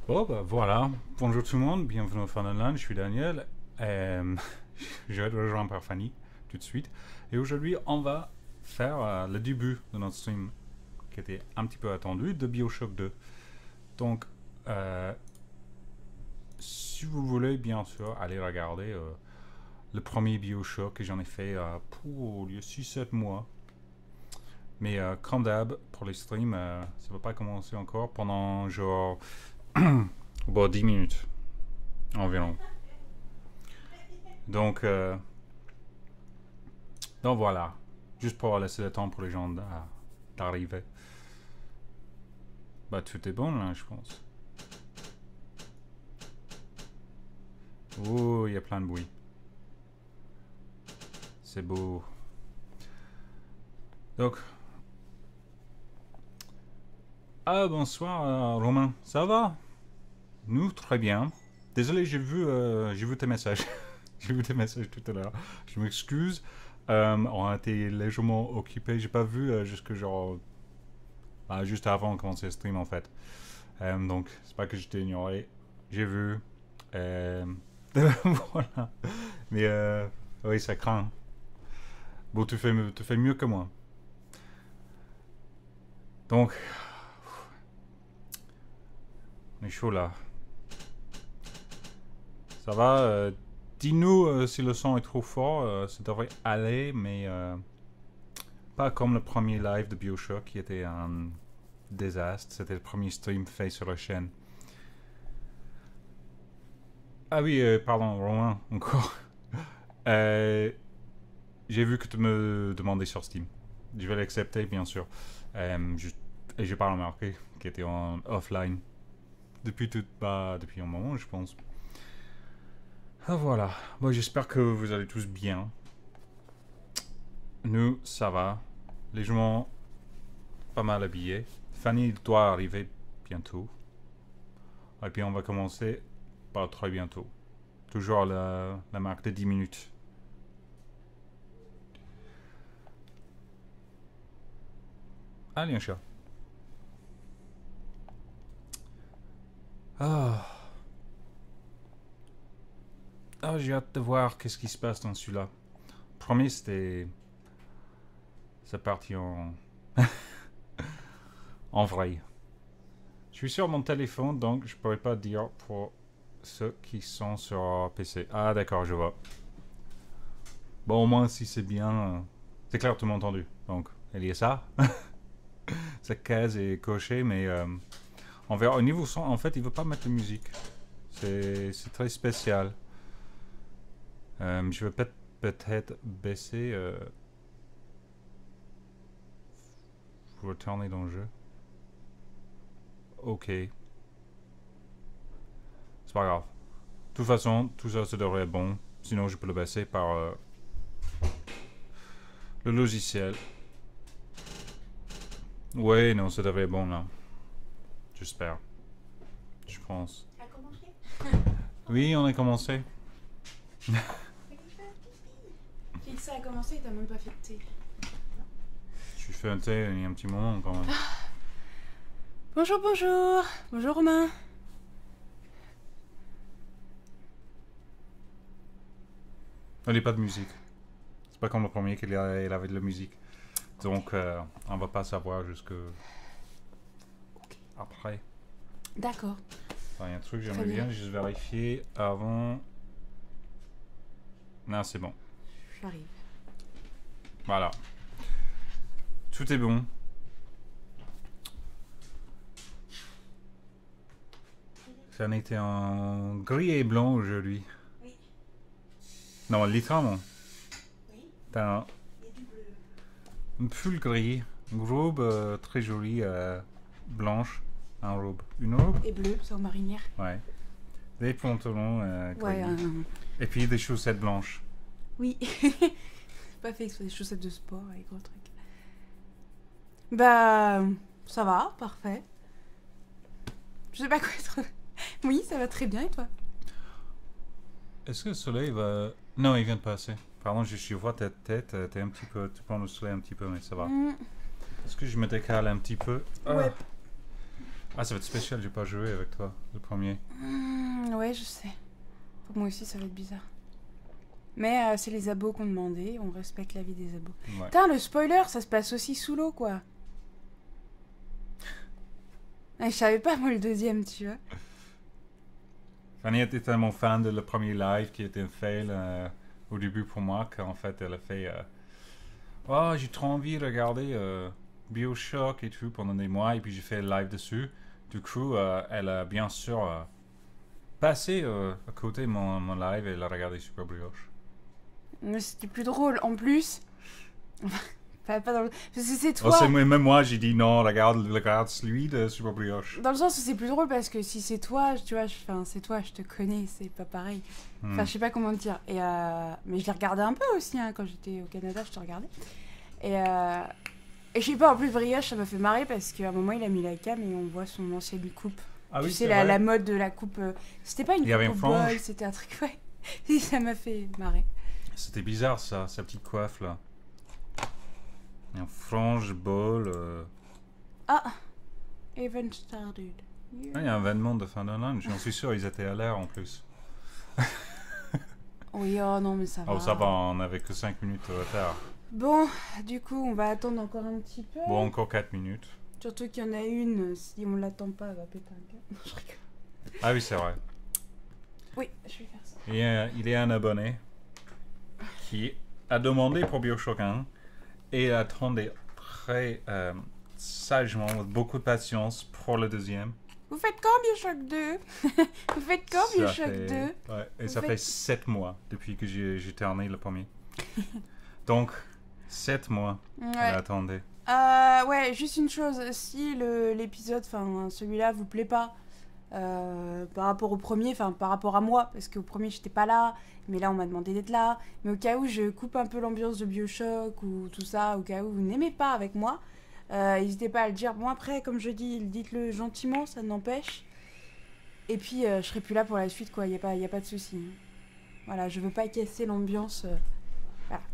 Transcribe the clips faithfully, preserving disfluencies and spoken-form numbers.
Bon, bah voilà. Bonjour tout le monde, bienvenue au Funland, je suis Daniel. Euh, je vais être rejoint par Fanny tout de suite. Et aujourd'hui, on va faire euh, le début de notre stream qui était un petit peu attendu de BioShock deux. Donc, euh, si vous voulez, bien sûr, aller regarder euh, le premier BioShock que j'en ai fait euh, pour il y a six sept mois. Mais euh, comme d'hab, pour les streams, euh, ça ne va pas commencer encore pendant genre bon, dix minutes environ. Donc, euh, donc voilà. Juste pour laisser le temps pour les gens d'arriver. Bah, tout est bon là, je pense. Oh, il y a plein de bruit. C'est beau. Donc. Ah, bonsoir, euh, Romain. Ça va? Nous, très bien. Désolé, j'ai vu, euh, j'ai vu tes messages. j'ai vu tes messages tout à l'heure. Je m'excuse. Euh, on a été légèrement occupés. J'ai pas vu euh, jusque genre. Ah, juste avant de commencer le stream en fait. Euh, donc, c'est pas que je t'ai ignoré. J'ai vu. Euh, voilà. Mais euh, oui, ça craint. Bon, tu fais, tu fais mieux que moi. Donc, on est chaud là. Ça va euh, dis-nous euh, si le son est trop fort. Euh, ça devrait aller, mais euh, pas comme le premier live de BioShock qui était un désastre. C'était le premier stream fait sur la chaîne. Ah oui, euh, pardon, Romain, encore. euh, J'ai vu que tu me demandais sur Steam. Je vais l'accepter, bien sûr. Euh, je, et j'ai pas remarqué qu'il était en offline depuis tout, bah, depuis un moment, je pense. Ah voilà. Bon, j'espère que vous allez tous bien. Nous, ça va. Légèrement pas mal habillés. Fanny doit arriver bientôt. Et puis on va commencer par très bientôt. Toujours la, la marque de dix minutes. Allez, un chat. Ah. Ah, j'ai hâte de voir qu'est-ce qui se passe dans celui-là. Premier, c'était. C'est parti en. en vrai. Je suis sur mon téléphone, donc je pourrais pas dire pour ceux qui sont sur P C. Ah, d'accord, je vois. Bon, au moins, si c'est bien. C'est clair, tout le monde entendu. Donc, il y a ça. Cette case est cochée, mais. Euh, on verra. Au niveau son, en fait, il veut pas mettre de musique. C'est très spécial. Euh, je vais peut-être peut baisser. Euh, retourner dans le jeu. Ok. C'est pas grave. De toute façon, tout ça, ça devrait être bon. Sinon, je peux le baisser par euh, le logiciel. Ouais, non, ça devrait être bon là. J'espère. Je pense. Ça a commencé. Oui, on a commencé. J'ai dit que ça a commencé et t'as même pas fait de thé. Je fais un thé il y a un petit moment quand même. Bonjour, bonjour. Bonjour Romain. Il n'y a pas de musique. C'est pas comme le premier qu'il avait de la musique. Donc, euh, on va pas savoir jusque après. D'accord. Il y a un truc que Très j'aimerais bien, bien. juste vérifier avant. Non, c'est bon. J'arrive. Voilà. Tout est bon. Ça en était en gris et blanc aujourd'hui. Oui. Non, littéralement. Oui. T'as un, Il y a du bleu. un pull gris, une robe euh, très jolie, euh, blanche. Un robe. Une robe? Et bleu, c'est en marinière. Ouais. Des pantalons euh, gris. Ouais, un... Et puis des chaussettes blanches. Oui. C'est pas fait que ce soit des chaussettes de sport avec gros trucs. Bah, ça va, parfait. Je sais pas quoi être. Oui, ça va très bien et toi? Est-ce que le soleil va... Non, il vient de passer. Pardon, je, je vois ta tête, euh, t'es un petit peu... Tu prends le soleil un petit peu, mais ça va. Mm. Est-ce que je me décale un petit peu? Ouais. Ah, ça va être spécial, j'ai pas joué avec toi, le premier. Mmh, ouais, je sais. Pour moi aussi, ça va être bizarre. Mais euh, c'est les abos qu'on demandait, on respecte la vie des abos. Ouais. Putain, le spoiler, ça se passe aussi sous l'eau, quoi. Ah, je savais pas, moi, le deuxième, tu vois. Fanny était tellement fan de le premier live qui était un fail euh, au début pour moi qu'en fait elle a fait euh, oh j'ai trop envie de regarder euh, BioShock et tout pendant des mois et puis j'ai fait le live dessus. Du coup euh, elle a bien sûr euh, passé euh, à côté de mon, mon live et elle a regardé Super Brioche. Mais c'était plus drôle, en plus. Pas, pas dans le... Parce que c'est toi. Oh, c'est, même moi j'ai dit non regarde, regarde celui de Super Brioche. Dans le sens où c'est plus drôle parce que si c'est toi, tu vois, je... enfin, c'est toi, je te connais, c'est pas pareil. Hmm. Enfin, je sais pas comment te dire. Et euh... Mais je l'ai regardé un peu aussi, hein, quand j'étais au Canada, je te regardais. Et, euh... et je sais pas, en plus, Brioche, ça m'a fait marrer parce qu'à un moment, il a mis la cam et on voit son ancienne coupe. Ah tu oui, sais, c'est la, vrai. la mode de la coupe. Euh... C'était pas une Il y avait coupe une au bol, frange. c'était un truc, ouais. Et ça m'a fait marrer. C'était bizarre ça, sa petite coiffe là. Un frange bol. Euh... Ah, Even started. Ah, il y a un événement de fin d'année, j'en suis sûr, ils étaient à l'air en plus. Oui, oh non, mais ça va. Oh, ça va, on avait que cinq minutes de retard. Bon, du coup, on va attendre encore un petit peu. Bon, encore quatre minutes. Surtout qu'il y en a une, si on l'attend pas, elle va péter un câble. Non, je rigole. Ah oui, c'est vrai. Oui, je vais faire ça. Il y a, il y a un abonné qui a demandé pour BioShock un et attendait très euh, sagement, avec beaucoup de patience pour le deuxième. Vous faites quand BioShock deux? Vous faites quand Ça BioShock fait- deux? Ouais, et Vous ça faites- fait sept mois depuis que j'ai, j'ai terminé le premier. Donc, sept mois qu'elle Ouais. attendait. Euh, ouais, juste une chose, si le- l'épisode, enfin celui-là vous plaît pas, euh, par rapport au premier, enfin par rapport à moi, parce qu'au premier j'étais pas là, mais là on m'a demandé d'être là, mais au cas où je coupe un peu l'ambiance de BioShock ou tout ça, au cas où vous n'aimez pas avec moi, euh, n'hésitez pas à le dire. Bon après, comme je dis, dites-le gentiment, ça n'empêche. Et puis euh, je serai plus là pour la suite, quoi, y a pas, y a pas de souci. Voilà, je veux pas casser l'ambiance. euh, Voilà.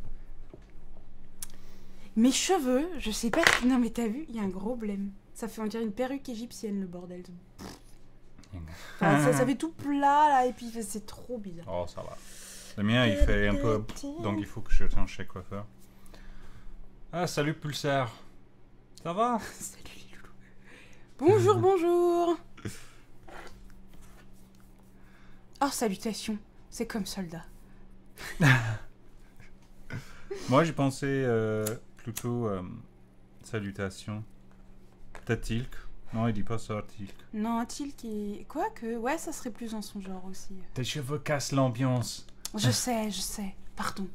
Mes cheveux, je sais pas si... Non mais t'as vu, il y a un gros blême. Ça fait on dirait une perruque égyptienne, le bordel. Enfin, ça, ça fait tout plat là, et puis c'est trop bizarre. Oh, ça va. Le mien, il fait un peu... Donc, il faut que je change chez le coiffeur. Ah, salut Pulsar. Ça va? Salut les loulous. Bonjour, bonjour. Oh, salutations. C'est comme soldat. Moi, j'ai pensé euh, plutôt... Euh, salutations. Peut-être Tilk. Non, il dit pas ça, Tilk. Non, Til qui... Quoi que... Ouais, ça serait plus dans son genre aussi. Tes cheveux cassent l'ambiance. Je sais, je sais. Pardon.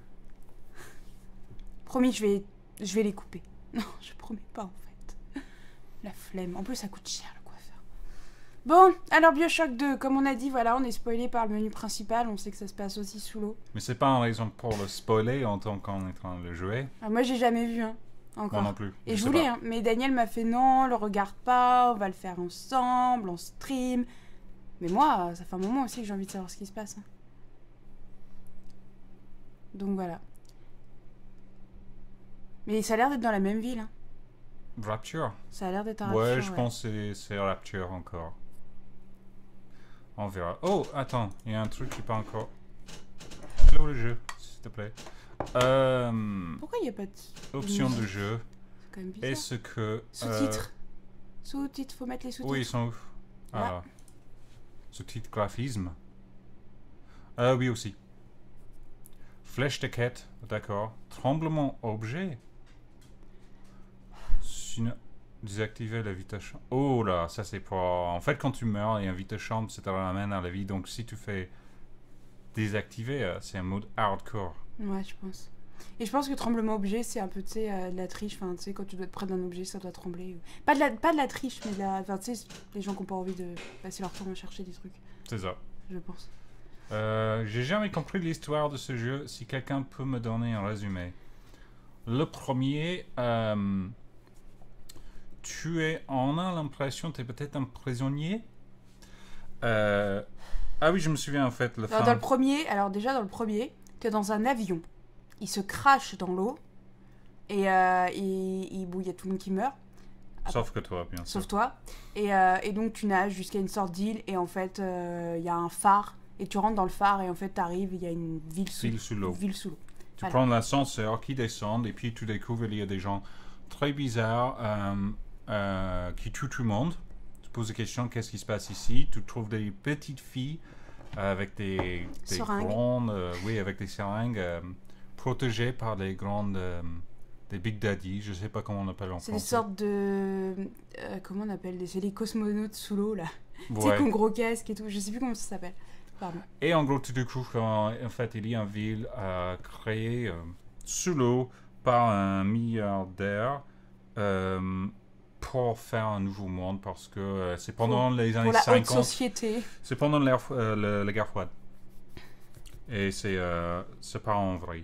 Promis, je vais... Je vais les couper. Non, je promets pas en fait. La flemme. En plus, ça coûte cher le coiffeur. Bon, alors BioShock deux, comme on a dit, voilà, on est spoilé par le menu principal. On sait que ça se passe aussi sous l'eau. Mais c'est pas une raison pour le spoiler en tant qu'on est en train de le jouer. Ah, moi, j'ai jamais vu, hein. Encore. Moi non plus. Et je sais voulais, pas. hein, mais Daniel m'a fait non, le regarde pas, on va le faire ensemble, en stream. Mais moi, ça fait un moment aussi que j'ai envie de savoir ce qui se passe. hein. Donc voilà. Mais ça a l'air d'être dans la même ville. hein. Rapture. Ça a l'air d'être un Ouais, Rapture, je pense que c'est- c'est Rapture encore. On verra. Oh, attends, il y a un truc qui n'est pas encore... Clôt le jeu, s'il te plaît. Euh, Pourquoi il n'y a pas de... option musique de jeu. C'est quand même bizarre. Est-ce que... Sous-titres. Sous-titres, faut mettre les euh, sous-titres. oui, ils sont où? Là. Ah. Sous-titres graphisme. Euh, oui, aussi. Flèche de quête, d'accord. Tremblement objet. Sinon, désactiver la vitesse chambre. Oh là, ça c'est pour... En fait, quand tu meurs, il y a un vitesse chambre, ça te ramène à la vie. Donc si tu fais désactiver, euh, c'est un mode hardcore. Ouais, je pense. Et je pense que tremblement objet, c'est un peu, tu sais, euh, de la triche. Enfin, tu sais, quand tu dois être près d'un objet, ça doit trembler. Pas de la, pas de la triche, mais de la... Enfin, tu sais, les gens qui n'ont pas envie de passer leur temps à chercher des trucs, C'est ça. je pense. Euh, J'ai jamais compris l'histoire de ce jeu. Si quelqu'un peut me donner un résumé. Le premier, euh, tu es, on a l'impression que tu es peut-être un prisonnier. Euh, ah oui, je me souviens en fait. Le Alors, fin- dans le premier, alors déjà, dans le premier, tu es dans un avion. Il se crache dans l'eau. Et euh, il, il, bon, il y a tout le monde qui meurt. à Sauf que toi, bien sûr. Sauf toi. Et, euh, et donc tu nages jusqu'à une sorte d'île et en fait il euh, y a un phare et tu rentres dans le phare et en fait tu arrives, il y a une ville sous, Ville sous l'eau. Ville sous l'eau. Tu Voilà. prends l'ascenseur qui descend et puis tu découvres qu'il y a des gens très bizarres euh, euh, qui tuent tout le monde. Tu poses des questions, qu'est-ce qui se passe ici? Tu trouves des petites filles euh, avec des, des Seringues. grandes, euh, oui, avec des seringues euh, protégées par des grandes, euh, des big daddy, je sais pas comment on appelle en C'est des français. sortes de... euh, comment on appelle des... C'est les cosmonautes sous l'eau là. Tu sais, Ouais. qui ont gros casque et tout. Je sais plus comment ça s'appelle. Pardon. Et en gros, tu découvres qu'en en fait, il y a une ville euh, créée euh, sous l'eau par un milliardaire euh, pour faire un nouveau monde parce que euh, c'est pendant les années Pour la haute cinquante. société. C'est pendant l'ère, euh, le- la guerre froide. Et c'est euh, c'est pas en vrai.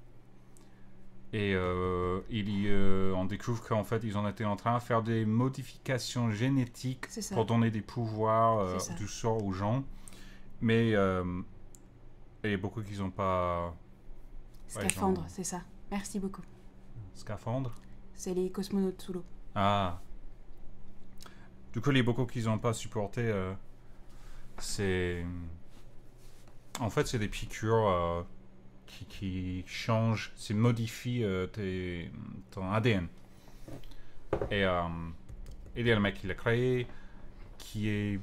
Et euh, il y, euh, on découvre qu'en fait, ils ont été en train de faire des modifications génétiques C'est ça. pour donner des pouvoirs euh, C'est ça. du sort aux gens. Mais euh, il y a beaucoup qui n'ont pas Scaphandre, genre- c'est ça. Merci beaucoup. scaphandre. C'est les cosmonautes sous l'eau. Ah. Du coup, les beaucoup qui n'ont pas supporté, euh, c'est... En fait, c'est des piqûres euh, qui, qui changent, c'est modifient euh, tes, ton A D N. Et euh, il y a le mec qui l'a créé, qui est...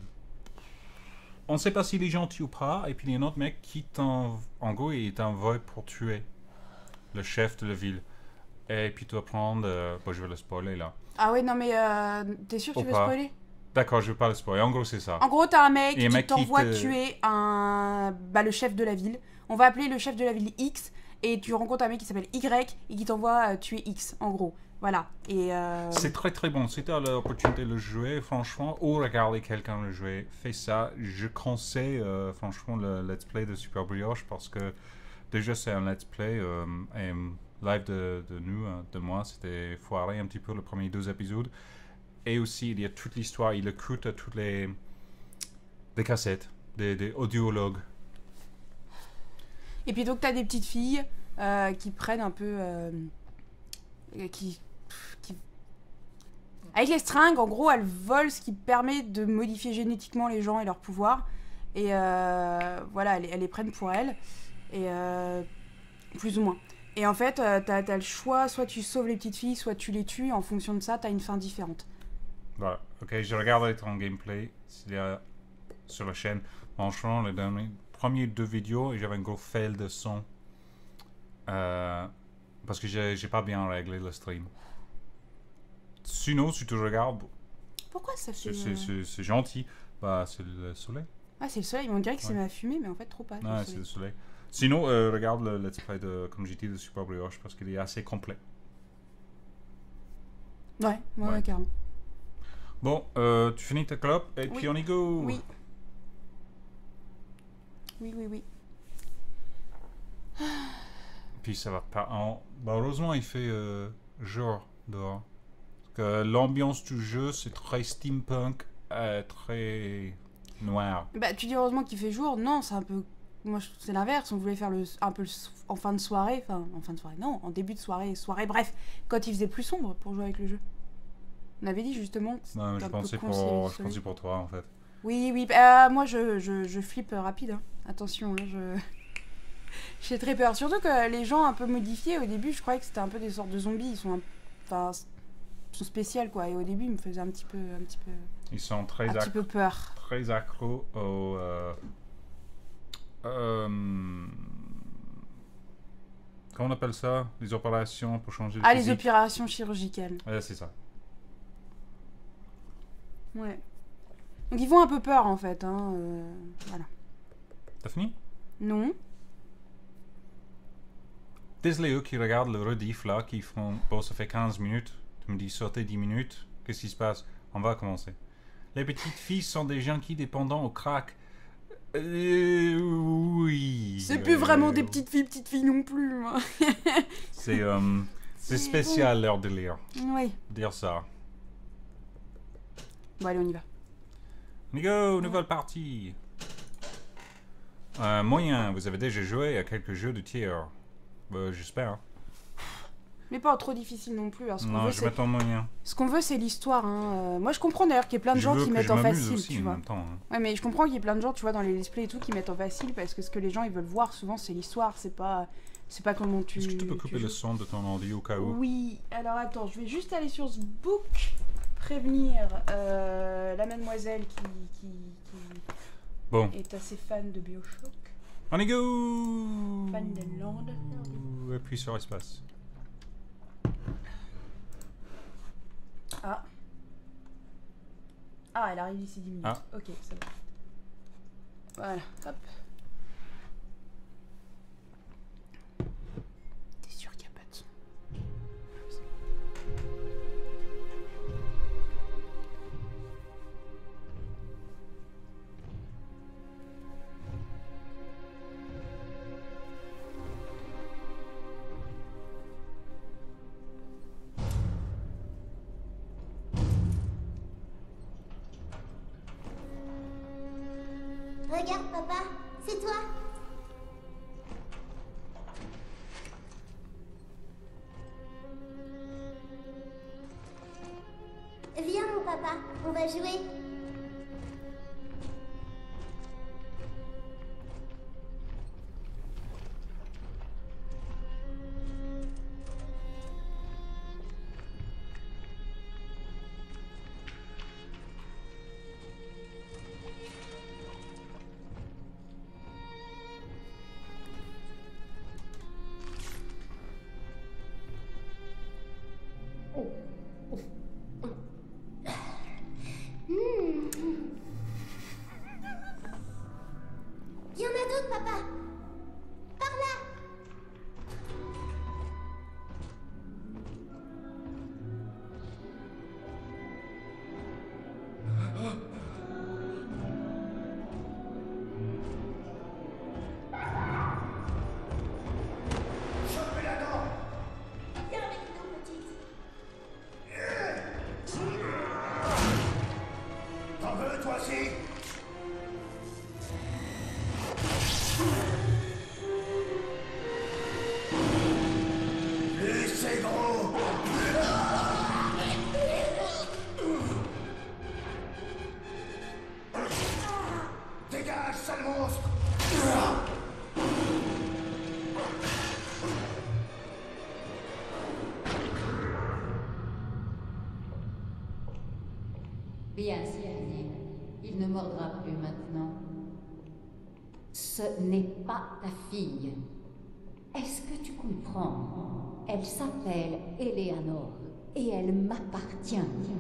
On ne sait pas s'il est gentil ou pas, et puis il y a un autre mec qui t'en... En gros, il t'envoie pour tuer le chef de la ville. Et puis tu vas prendre... Euh, bon, je vais le spoiler là. Ah ouais, non mais euh, t'es sûr que Ou tu veux pas. spoiler? D'accord, je vais pas le spoiler. En gros, c'est ça. En gros, t'as un mec Et un qui mec qui t'envoie te- tuer un... bah, le chef de la ville. On va appeler le chef de la ville X, et tu rencontres un mec qui s'appelle Y, et qui t'envoie euh, tuer X, en gros. Voilà. Et euh, C'est très très bon. Si tu as l'opportunité de le jouer, franchement, ou regarder quelqu'un le jouer, fais ça. Je conseille euh, franchement le let's play de Super Brioche parce que déjà c'est un let's play euh, et live de, de nous, hein, de moi, c'était foiré un petit peu le premier deux épisodes. Et aussi, il y a toute l'histoire, il écoute toutes les des cassettes, des, des audiologues. Et puis donc t'as des petites filles euh, qui prennent un peu... euh, qui, qui... Avec les stringues, en gros, elles volent ce qui permet de modifier génétiquement les gens et leurs pouvoirs. Et euh, voilà, elles, elles les prennent pour elles. Et euh, plus ou moins. Et en fait, euh, t'as, t'as le choix, soit tu sauves les petites filles, soit tu les tues. En fonction de ça, t'as une fin différente. Voilà, ok, je regardais ton gameplay s'il y a sur la chaîne. Franchement, les derniers, premières deux vidéos, et j'avais un gros fail de son. Euh, parce que j'ai, j'ai pas bien réglé le stream. Sinon, si tu regardes, Pourquoi ça c'est, fait... c'est, euh, c'est, c'est gentil. Bah, c'est le soleil. Ah, c'est le soleil, mais on dirait que c'est Ouais. ma fumée, mais en fait, trop pas. Non, le c'est soleil. le soleil. Sinon, euh, regarde le let's play de, comme j'ai dit, de Super Brioche parce qu'il est assez complet. Ouais, ouais, Ouais. ouais, carrément. Bon, euh, tu finis ta clope et Oui. puis on y go. Oui. Oui, oui, oui. Puis ça va pas. En... Bah, heureusement, il fait euh, jour dehors. Parce que l'ambiance du jeu, c'est très steampunk, euh, très noir. Bah, tu dis heureusement qu'il fait jour. Non, c'est un peu... Moi, je- c'est l'inverse. On voulait faire le, un peu le, en fin de soirée. Enfin, en fin de soirée, non. En début de soirée, soirée, bref. Quand il faisait plus sombre pour jouer avec le jeu. On avait dit justement que c'était Non, je un peu pensais con s'il y avait pour, du je soleil. pensais pour toi, en fait. Oui, oui. bah, euh, moi, je, je, je flippe euh, rapide. Hein. Attention, hein, je... J'ai très peur. Surtout que les gens un peu modifiés, au début, je croyais que c'était un peu des sortes de zombies. Ils sont un... Enfin, ils sont spéciales, quoi. Et au début, ils me faisaient un petit peu, un petit peu, Ils sont très, un petit ac- peu peur. très accros au... Euh, euh, comment on appelle ça? Les opérations pour changer de Ah, les physique. opérations chirurgicales. Ouais, c'est ça. Ouais. Donc ils font un peu peur, en fait. Hein. euh, Voilà. T'as fini? Non. Désolé, eux qui regardent le rediff là, qui font. Bon, ça fait quinze minutes. Tu me dis sauter dix minutes. Qu'est-ce qui se passe? On va commencer. Les petites filles sont des junkies dépendants au crack. Euh, oui. C'est plus vraiment des Euh, petites filles, petites filles non plus. hein. C'est euh, c'est spécial leur délire. Oui. Dire ça. Bon, allez, on y va. On y go, nouvelle partie. Euh, moyen, vous avez déjà joué à quelques jeux de tir. Euh, J'espère. Mais pas trop difficile non plus. Hein. Ce qu'on Non, veut, je c'est... mets en moyen. Ce qu'on veut, c'est l'histoire. Hein. Euh, moi, je comprends d'ailleurs qu'il y ait plein de Je gens veux qui que mettent je en m'amuse facile, aussi tu en vois. même temps, hein. Ouais, mais je comprends qu'il y ait plein de gens, tu vois, dans les let's play et tout, qui mettent en facile parce que ce que les gens ils veulent voir souvent, c'est l'histoire. C'est pas, c'est pas comment tu. Est-ce que tu peux couper tu le joues. son de ton ordi au cas où? Oui. Alors attends, je vais juste aller sur ce book prévenir euh, la mademoiselle qui, qui, qui Bon. est assez fan de Bioshock. On y go! Fan de Land. Appuie sur espace. Ah. Ah, elle arrive d'ici dix minutes. Ah. Ok, ça va. Voilà, hop. T'es sûr qu'il n'y a pas de son? Regarde, papa, c'est toi. Viens, mon papa, on va jouer. Il y en a d'autres, papa. Par là. Chopez-la dent! Viens avec nous, petite. T'en veux, toi aussi? Lui, c'est gros! Dégage, sale monstre! Bien, Cyril, il ne mordra plus maintenant. Ce n'est pas ta fille. Est-ce que tu comprends? Elle s'appelle Eleanor et elle m'appartient.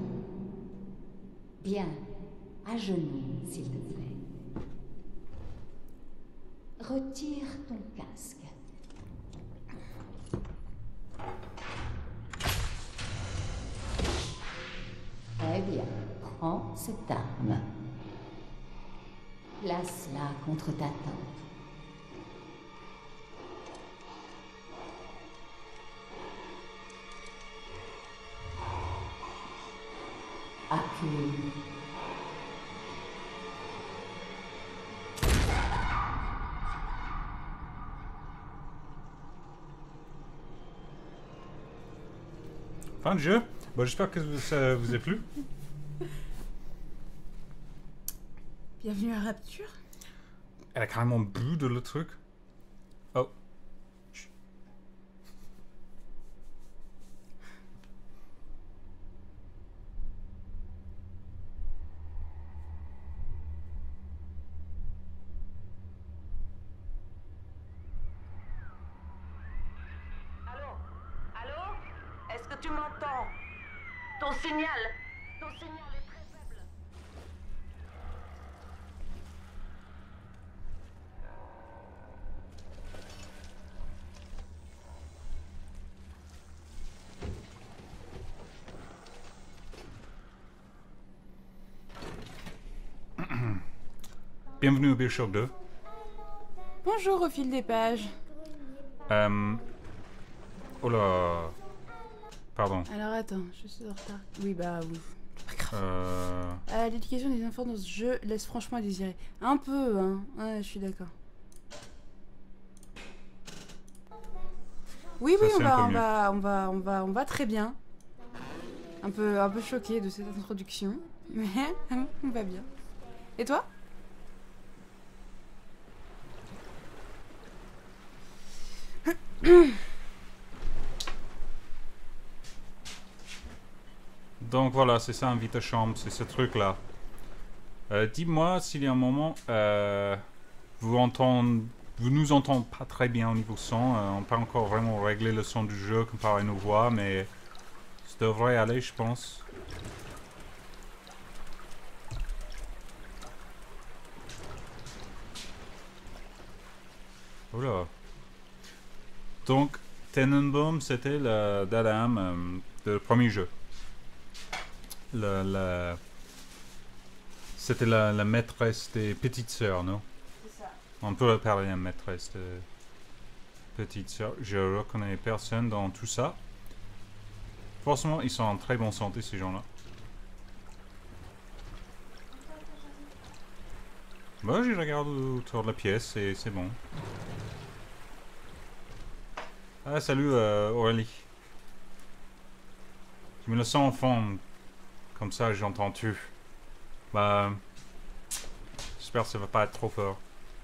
Bien, à genoux, s'il te plaît. Retire ton casque. Très bien, prends cette arme. Place-la contre ta tente. Accule. Fin de jeu. Bon, j'espère que ça vous a plu. Bienvenue à Rapture. Elle a carrément bu de le truc. Oh. Chut. Allô? Allô? Est-ce que tu m'entends? Ton signal, ton signal est très faible. Bienvenue au Bioshock deux. Bonjour au fil des pages. Euh... Oh là... Pardon. Alors attends, je suis en retard. Oui, bah oui. Pas grave. Euh... Euh, L'éducation des enfants dans ce jeu laisse franchement à désirer. Un peu, hein. Ouais, je suis d'accord. Oui, Ça, oui, on c'est un va, peu on mieux. va, on va, on va, on va très bien. Un peu, un peu choquée de cette introduction, mais on va bien. Et toi? Donc voilà, c'est ça, invite à chambre, c'est ce truc-là. Euh, Dis-moi s'il y a un moment, euh, vous entendez, vous nous entendez pas très bien au niveau son. Euh, on n'a pas encore vraiment réglé le son du jeu comparé à nos voix, mais ça devrait aller, je pense. Oula. Donc, Tenenbaum, c'était la dame euh, du premier jeu. La, la... C'était la, la maîtresse des petites sœurs, non? C'est ça. On peut parler de maîtresse de petites sœurs. Je reconnais personne dans tout ça. Forcément, ils sont en très bonne santé, ces gens-là. Bah, je regarde autour de la pièce et c'est bon. Ah, salut euh, Aurélie. Je me le sens en fond. Comme ça, j'entends tu. Bah... J'espère que ça va pas être trop fort.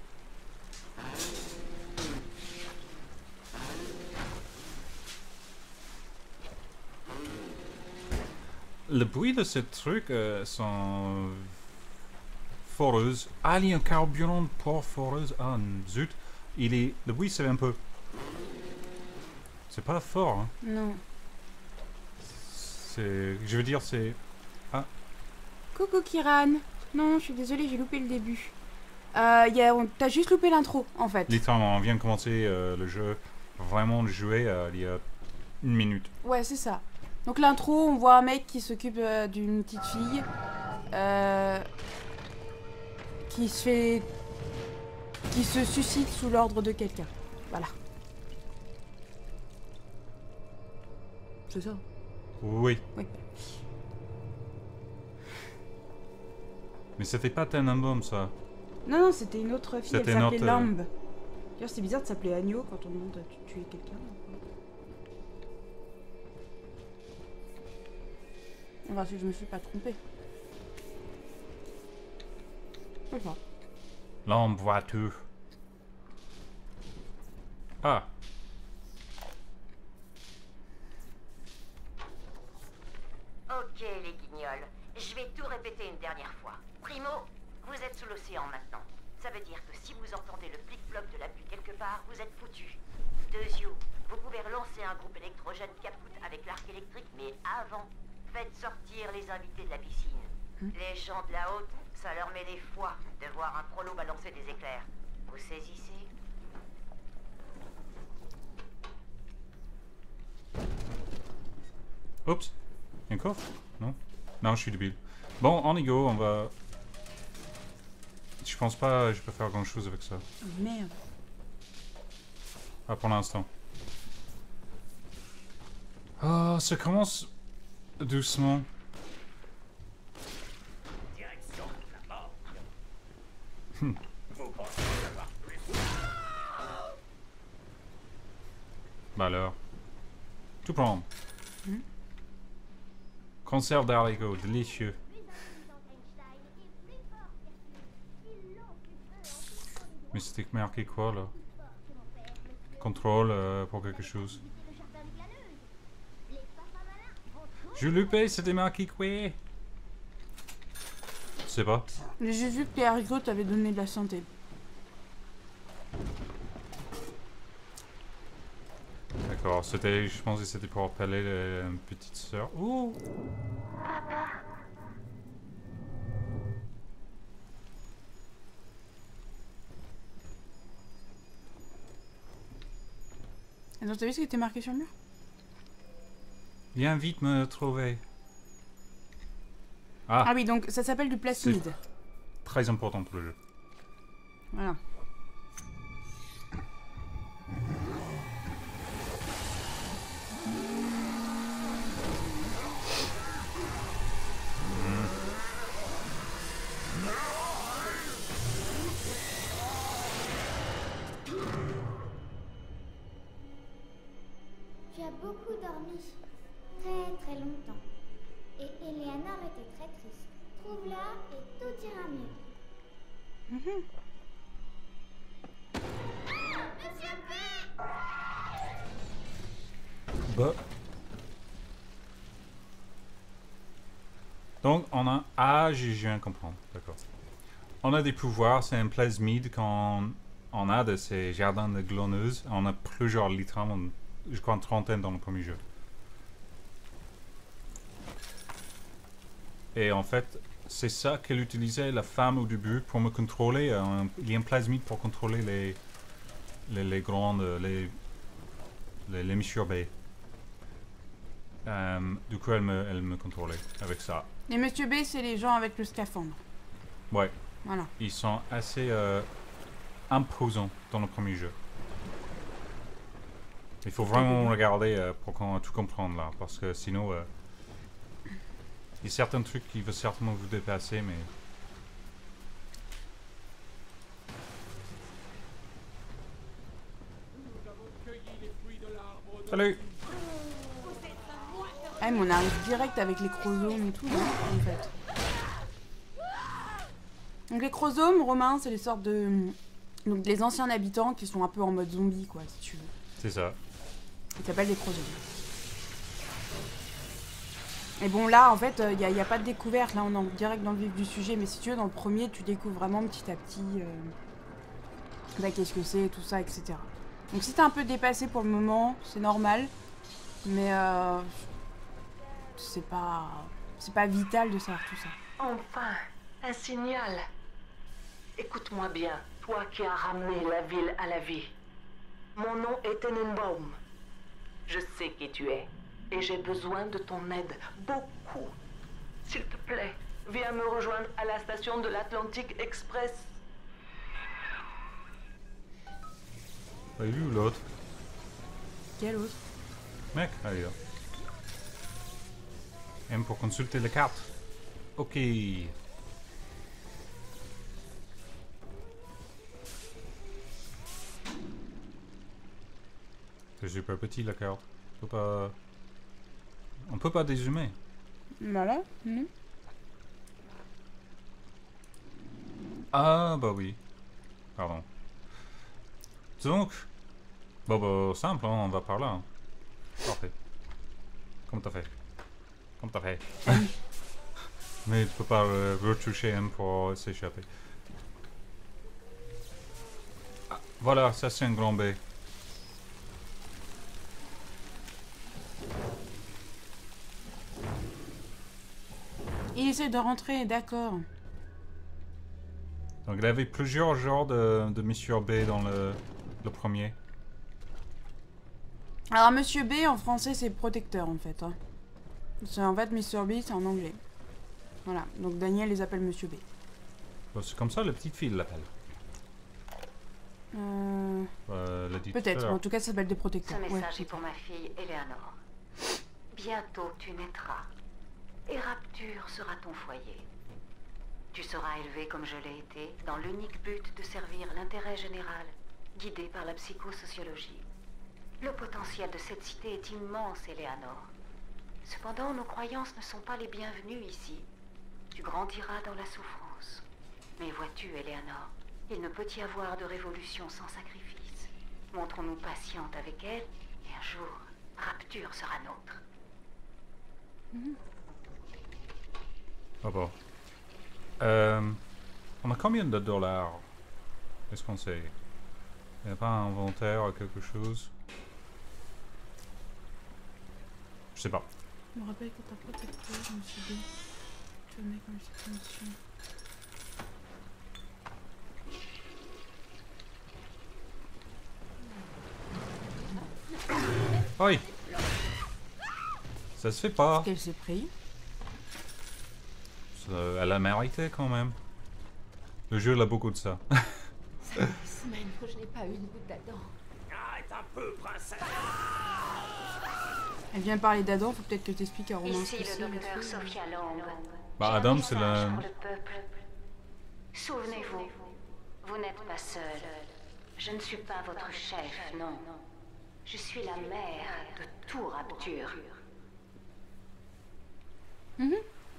Le bruit de ce truc euh, sont... Foreuse. Ah, il y a un carburant pour foreuse. Ah, zut. Il est... Le bruit, c'est un peu... C'est pas fort, hein. Non. C'est... Je veux dire, c'est... Coucou Kiran. Non, je suis désolée, j'ai loupé le début. Euh, y a, on- T'as juste loupé l'intro, en fait. Littéralement, on vient de commencer euh, le jeu. Vraiment le jouer euh, il y a une minute. Ouais, c'est ça. Donc l'intro, on voit un mec qui s'occupe euh, d'une petite fille. Euh, qui se fait... qui se suscite sous l'ordre de quelqu'un. Voilà. C'est ça. Oui. Oui. Mais c'était pas Tenenbaum, ça. Non, non, c'était une autre fille, elle C'était s'appelait notre, euh, Lamb. D'ailleurs, c'est bizarre de s'appeler Agneau quand on demande à tu- tuer quelqu'un. On va voir si je me suis pas trompée. Je sais pas. L'homme voiture. Ah. Ok, les guignols. Je vais tout répéter une dernière fois. Primo, vous êtes sous l'océan maintenant. Ça veut dire que si vous entendez le flic-floc de la pluie quelque part, vous êtes foutus. Deuxio, vous pouvez relancer un groupe électrogène capoute avec l'arc électrique, mais avant, faites sortir les invités de la piscine. Les gens de la haute, ça leur met des foies de voir un prolo balancer des éclairs. Vous saisissez? Oups. Un coffre? Non? Non, je suis débile. Bon, on y go, on va... Je pense pas que je peux faire grand chose avec ça. Oh, merde. Pas pour l'instant. Ah, ça commence doucement. Direction la mort. Hmm. Vous pensez savoir plus? Bah alors. Tout prendre. Conserve d'haricots, délicieux. Mais c'était marqué quoi là? Contrôle euh, pour quelque chose. Je loupé, c'était marqué quoi? Je sais pas. J'ai juste vu que les haricots t'avaient donné de la santé. D'accord, c'était, je pense que c'était pour appeler la petite sœur. Ouh! Attends, t'as vu ce qui était marqué sur le mur? Viens vite me trouver. Ah, Ah oui, donc ça s'appelle du plasmide. très important pour le jeu. Voilà. Donc, on a... Ah, j'ai je viens de comprendre. D'accord. On a des pouvoirs, c'est un plasmide quand on a de ces jardins de glonneuses. On a plusieurs littéralement, je crois, une trentaine dans le premier jeu. Et en fait, c'est ça qu'elle utilisait, la femme, au début, pour me contrôler. Euh, il y a un plasmide pour contrôler les, les, les grandes, les, les, les Monsieur B. Euh, du coup, elle me, elle me contrôlait avec ça. Les Monsieur B, c'est les gens avec le scaphandre. Ouais. Voilà. Ils sont assez euh, imposants dans le premier jeu. Il faut vraiment regarder euh, pour qu'on, tout comprendre là, parce que sinon, euh, il y a certains trucs qui vont certainement vous dépasser, mais... Salut! Ah, mais on arrive direct avec les chromosomes et tout, hein, en fait. Donc les chromosomes, Romain, c'est les sortes de... Donc les anciens habitants qui sont un peu en mode zombie, quoi, si tu veux. C'est ça. Ils s'appellent des chromosomes. Et bon, là, en fait, il n'y a, a pas de découverte. Là, on est en direct dans le vif du sujet. Mais si tu veux, dans le premier, tu découvres vraiment petit à petit... Euh... Bah, qu'est-ce que c'est, tout ça, et cetera. Donc si t'es un peu dépassé pour le moment, c'est normal. Mais euh... c'est pas... C'est pas vital de savoir tout ça. Enfin, un signal. Écoute-moi bien, toi qui as ramené la ville à la vie. Mon nom est Tenenbaum. Je sais qui tu es, et j'ai besoin de ton aide, beaucoup. S'il te plaît, viens me rejoindre à la station de l'Atlantic Express. T'as vu l'autre? Quel autre? Mec, allez là. M pour consulter les cartes. Ok. C'est super petit la carte. On peut pas... On peut pas dézoomer. Voilà. Mmh. Ah bah oui. Pardon. Donc... Bon bah simple, hein, on va par là. Hein. Parfait. Comme t'as fait. Comme t'as fait. Mais tu peux pas euh, retoucher M pour s'échapper. Ah, voilà, ça c'est un grand B. Il essaie de rentrer, d'accord. Donc il y avait plusieurs genres de, de Monsieur B dans le, le premier. Alors Monsieur B en français c'est protecteur en fait. Hein. C'est en fait Mister B c'est en anglais. Voilà, donc Daniel les appelle Monsieur B. Bon, c'est comme ça la petite fille l'appelle. Euh... Euh, l'a dit tout à Peut-être, l'heure. en tout cas ça s'appelle des Ce protecteurs. message Ouais. est pour ma fille Eleanor. Bientôt tu naîtras. Et Rapture sera ton foyer. Tu seras élevé comme je l'ai été, dans l'unique but de servir l'intérêt général, guidé par la psychosociologie. Le potentiel de cette cité est immense, Eleanor. Cependant, nos croyances ne sont pas les bienvenues ici. Tu grandiras dans la souffrance. Mais vois-tu, Eleanor, il ne peut y avoir de révolution sans sacrifice. Montrons-nous patientes avec elle, et un jour, Rapture sera nôtre. Mm-hmm. Ah bon. Euh, on a combien de dollars? Est-ce qu'on sait? Il n'y a pas un inventaire ou quelque chose? Je sais pas. Je me rappelle que t'as protecteur, Monsieur B. Tu vas mettre dans cette mission. Oui. Ça se fait pas. Qu'elle s'est pris. Ça, elle a mérité quand même. Le jeu il a beaucoup de ça. Des semaines que je n'ai pas eu une goutte d'Adam. Arrête un peu, princesse. Elle vient parler d'Adam, faut peut-être que t'expliques à Romain Ici ce que c'est. le docteur Sophia Long. Bah, J'ai un Adam, c'est message la- pour le peuple. Souvenez-vous, vous n'êtes pas seul. Je ne suis pas votre chef, non. Je suis la mère de tout Rapture. Mhm.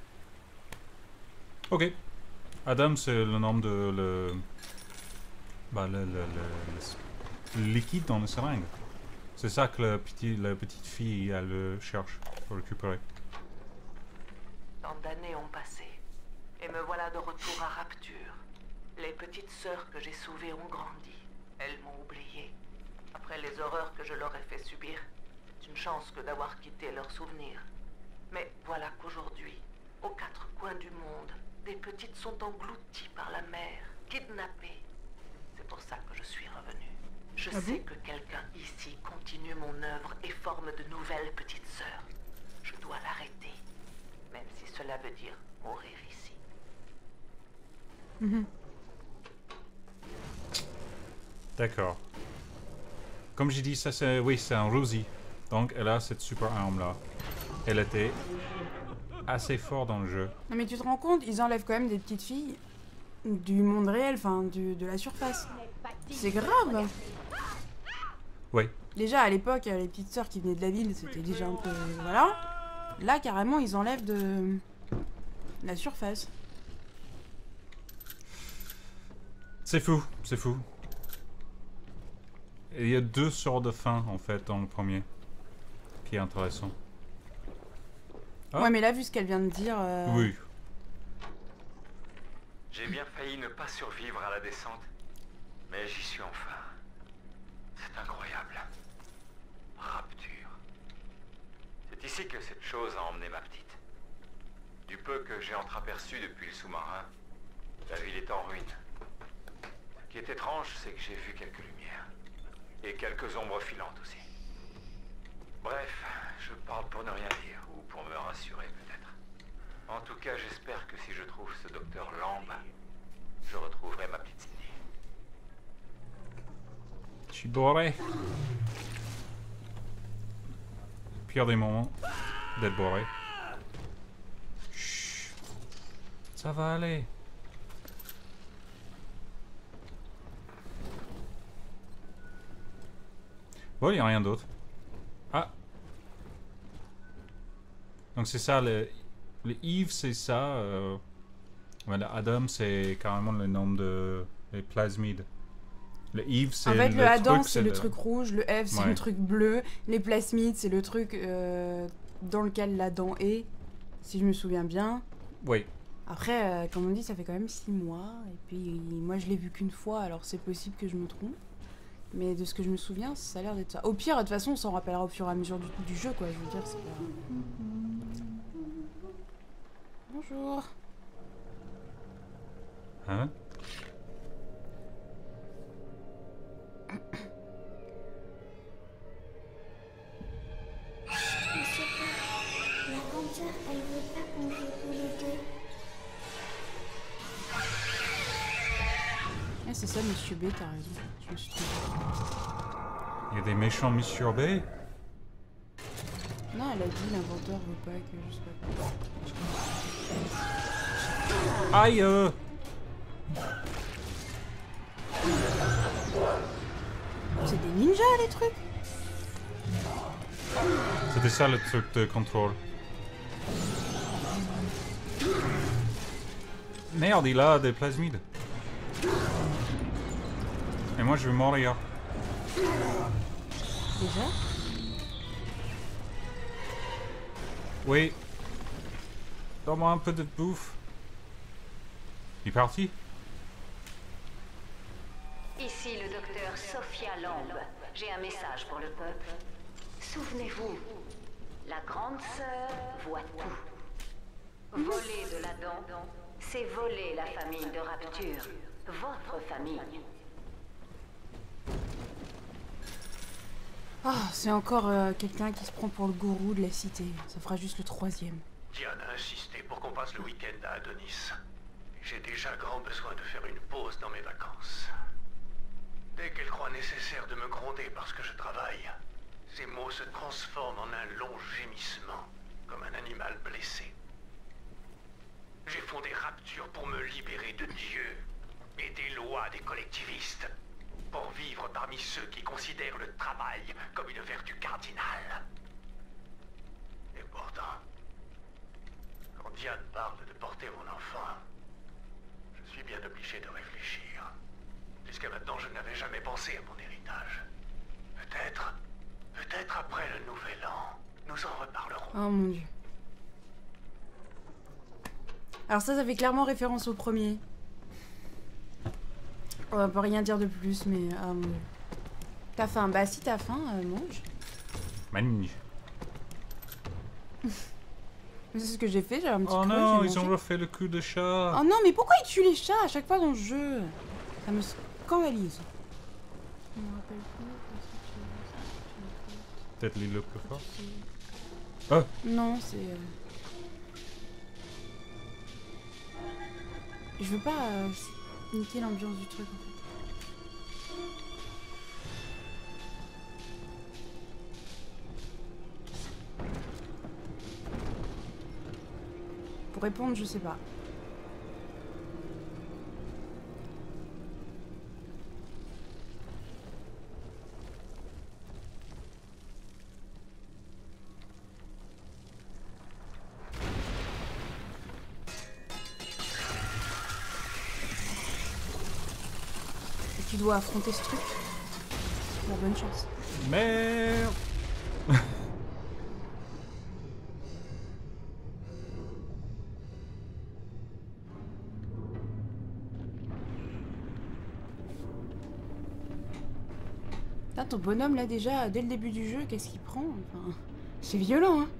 Ok. Adam, c'est le nom de le. Bah, le, le, le, le liquide dans le seringue. C'est ça que le petit, la petite fille, elle le cherche pour récupérer. Tant d'années ont passé. Et me voilà de retour à Rapture. Les petites sœurs que j'ai sauvées ont grandi. Elles m'ont oublié. Après les horreurs que je leur ai fait subir, c'est une chance que d'avoir quitté leurs souvenirs. Mais voilà qu'aujourd'hui, aux quatre coins du monde, des petites sont englouties par la mer, kidnappées. C'est pour ça que je suis revenue. Je Ah sais bon que quelqu'un ici continue mon œuvre et forme de nouvelles petites sœurs. Je dois l'arrêter, même si cela veut dire mourir ici. Mhm. D'accord. Comme j'ai dit, ça c'est... Oui, c'est un Rosie. Donc elle a cette super arme-là. Elle était assez fort dans le jeu. Non mais tu te rends compte, ils enlèvent quand même des petites filles du monde réel, enfin du, de la surface. C'est grave. Oui. Déjà à l'époque, les petites sœurs qui venaient de la ville, c'était déjà un peu... Voilà. Là carrément, ils enlèvent de la surface. C'est fou, c'est fou. Et il y a deux sortes de fins en fait dans le premier. Qui est intéressant. Ah. Ouais mais là, vu ce qu'elle vient de dire... euh, Oui. J'ai bien failli ne pas survivre à la descente, mais j'y suis enfin. C'est incroyable. Rapture. C'est ici que cette chose a emmené ma petite. Du peu que j'ai entreaperçu depuis le sous-marin, la ville est en ruine. Ce qui est étrange, c'est que j'ai vu quelques lumières. Et quelques ombres filantes aussi. Bref, je parle pour ne rien dire, ou pour me rassurer peut-être. En tout cas, j'espère que si je trouve ce docteur Lamb, je retrouverai ma petite Cindy. Je suis bourré. Pire des moments d'être bourré. Chut. Ça va aller. Bon, il n'y a rien d'autre. Ah. Donc c'est ça, le, le Eve c'est ça. Euh, voilà, Adam c'est carrément le nom de les plasmides. Le Eve c'est En fait, le, le Adam, truc, c'est le, truc rouge, le F, c'est Ouais. le truc bleu, les plasmides, c'est le truc euh, dans lequel l'Adam est, si je me souviens bien. Oui. Après, euh, comme on dit, ça fait quand même six mois, et puis moi je l'ai vu qu'une fois, alors c'est possible que je me trompe. Mais de ce que je me souviens, ça a l'air d'être ça. Au pire, de toute façon, on s'en rappellera au fur et à mesure du, du jeu, quoi, je veux dire, c'est pas... Bonjour. Hein? Monsieur Pop, la grande sœur, elle veut pas qu'on joue tous les deux. Ah, c'est ça, Monsieur B, t'as raison. Je me suis trompée. Il y a des méchants Monsieur B. Non, elle a dit l'inventeur veut pas que je sais pas quoi. Aïe euh. C'est des ninjas, les trucs. C'était ça le truc de contrôle. Merde, il a des plasmides. Et moi je vais mourir. Déjà. Oui. Donne-moi un peu de bouffe. Il est parti? Ici le docteur Sophia Lamb. J'ai un message pour le peuple. Souvenez-vous, la grande sœur voit tout. Voler de l'Adam, c'est voler la famille de Rapture. Votre famille. Ah, c'est encore euh, quelqu'un qui se prend pour le gourou de la cité. Ça fera juste le troisième. Diane a insisté pour qu'on passe le week-end à Adonis. J'ai déjà grand besoin de faire une pause dans mes vacances. Dès qu'elle croit nécessaire de me gronder parce que je travaille, ses mots se transforment en un long gémissement, comme un animal blessé. J'ai fondé Rapture pour me libérer de Dieu et des lois des collectivistes, pour vivre parmi ceux qui considèrent le travail comme une vertu cardinale. Et pourtant, quand Diane parle de porter mon enfant, je suis bien obligé de réfléchir. Jusqu'à maintenant, je n'avais jamais pensé à mon héritage. Peut-être, peut-être après le nouvel an, nous en reparlerons. Oh mon dieu. Alors ça, ça fait clairement référence au premier. On peut rien dire de plus, mais... Euh, t'as faim? Bah si t'as faim, euh, mange. Mange. C'est ce que j'ai fait, j'ai un petit Oh creux, non, j'ai ils ont mangé. refait le coup de chat. Oh non, mais pourquoi ils tuent les chats à chaque fois dans le jeu? Ça me scandalise. Je me rappelle plus. Peut-être l'île le plus fort. Oh. Non, c'est... Euh... Je veux pas euh, niquer l'ambiance du truc en fait. Pour répondre, je sais pas. Et tu dois affronter ce truc. Bon, bonne chance. Merde. Putain, ton bonhomme là déjà, dès le début du jeu, qu'est-ce qu'il prend? Enfin, c'est violent, hein.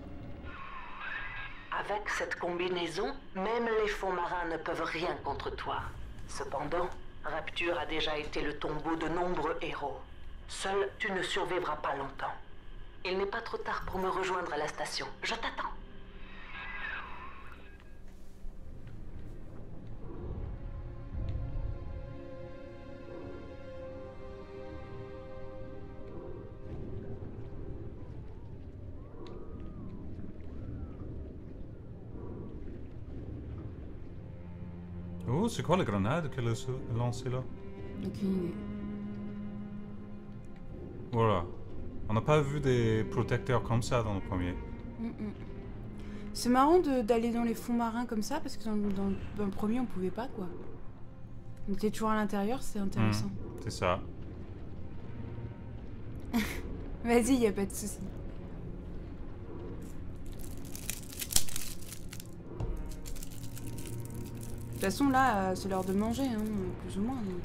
Avec cette combinaison, même les fonds marins ne peuvent rien contre toi. Cependant, Rapture a déjà été le tombeau de nombreux héros. Seul, tu ne survivras pas longtemps. Il n'est pas trop tard pour me rejoindre à la station. Je t'attends. Oh, c'est quoi la grenade qu'elle a lancée là? Aucune idée. Voilà. On n'a pas vu des protecteurs comme ça dans le premier. Mm -mm. C'est marrant de- d'aller dans les fonds marins comme ça, parce que dans, le- dans le- dans le premier, on pouvait pas, quoi. On était toujours à l'intérieur, c'est intéressant. Hmm, c'est ça. Vas-y, y a pas de souci. De toute façon, là, euh, c'est l'heure de manger, hein, plus ou moins. Donc.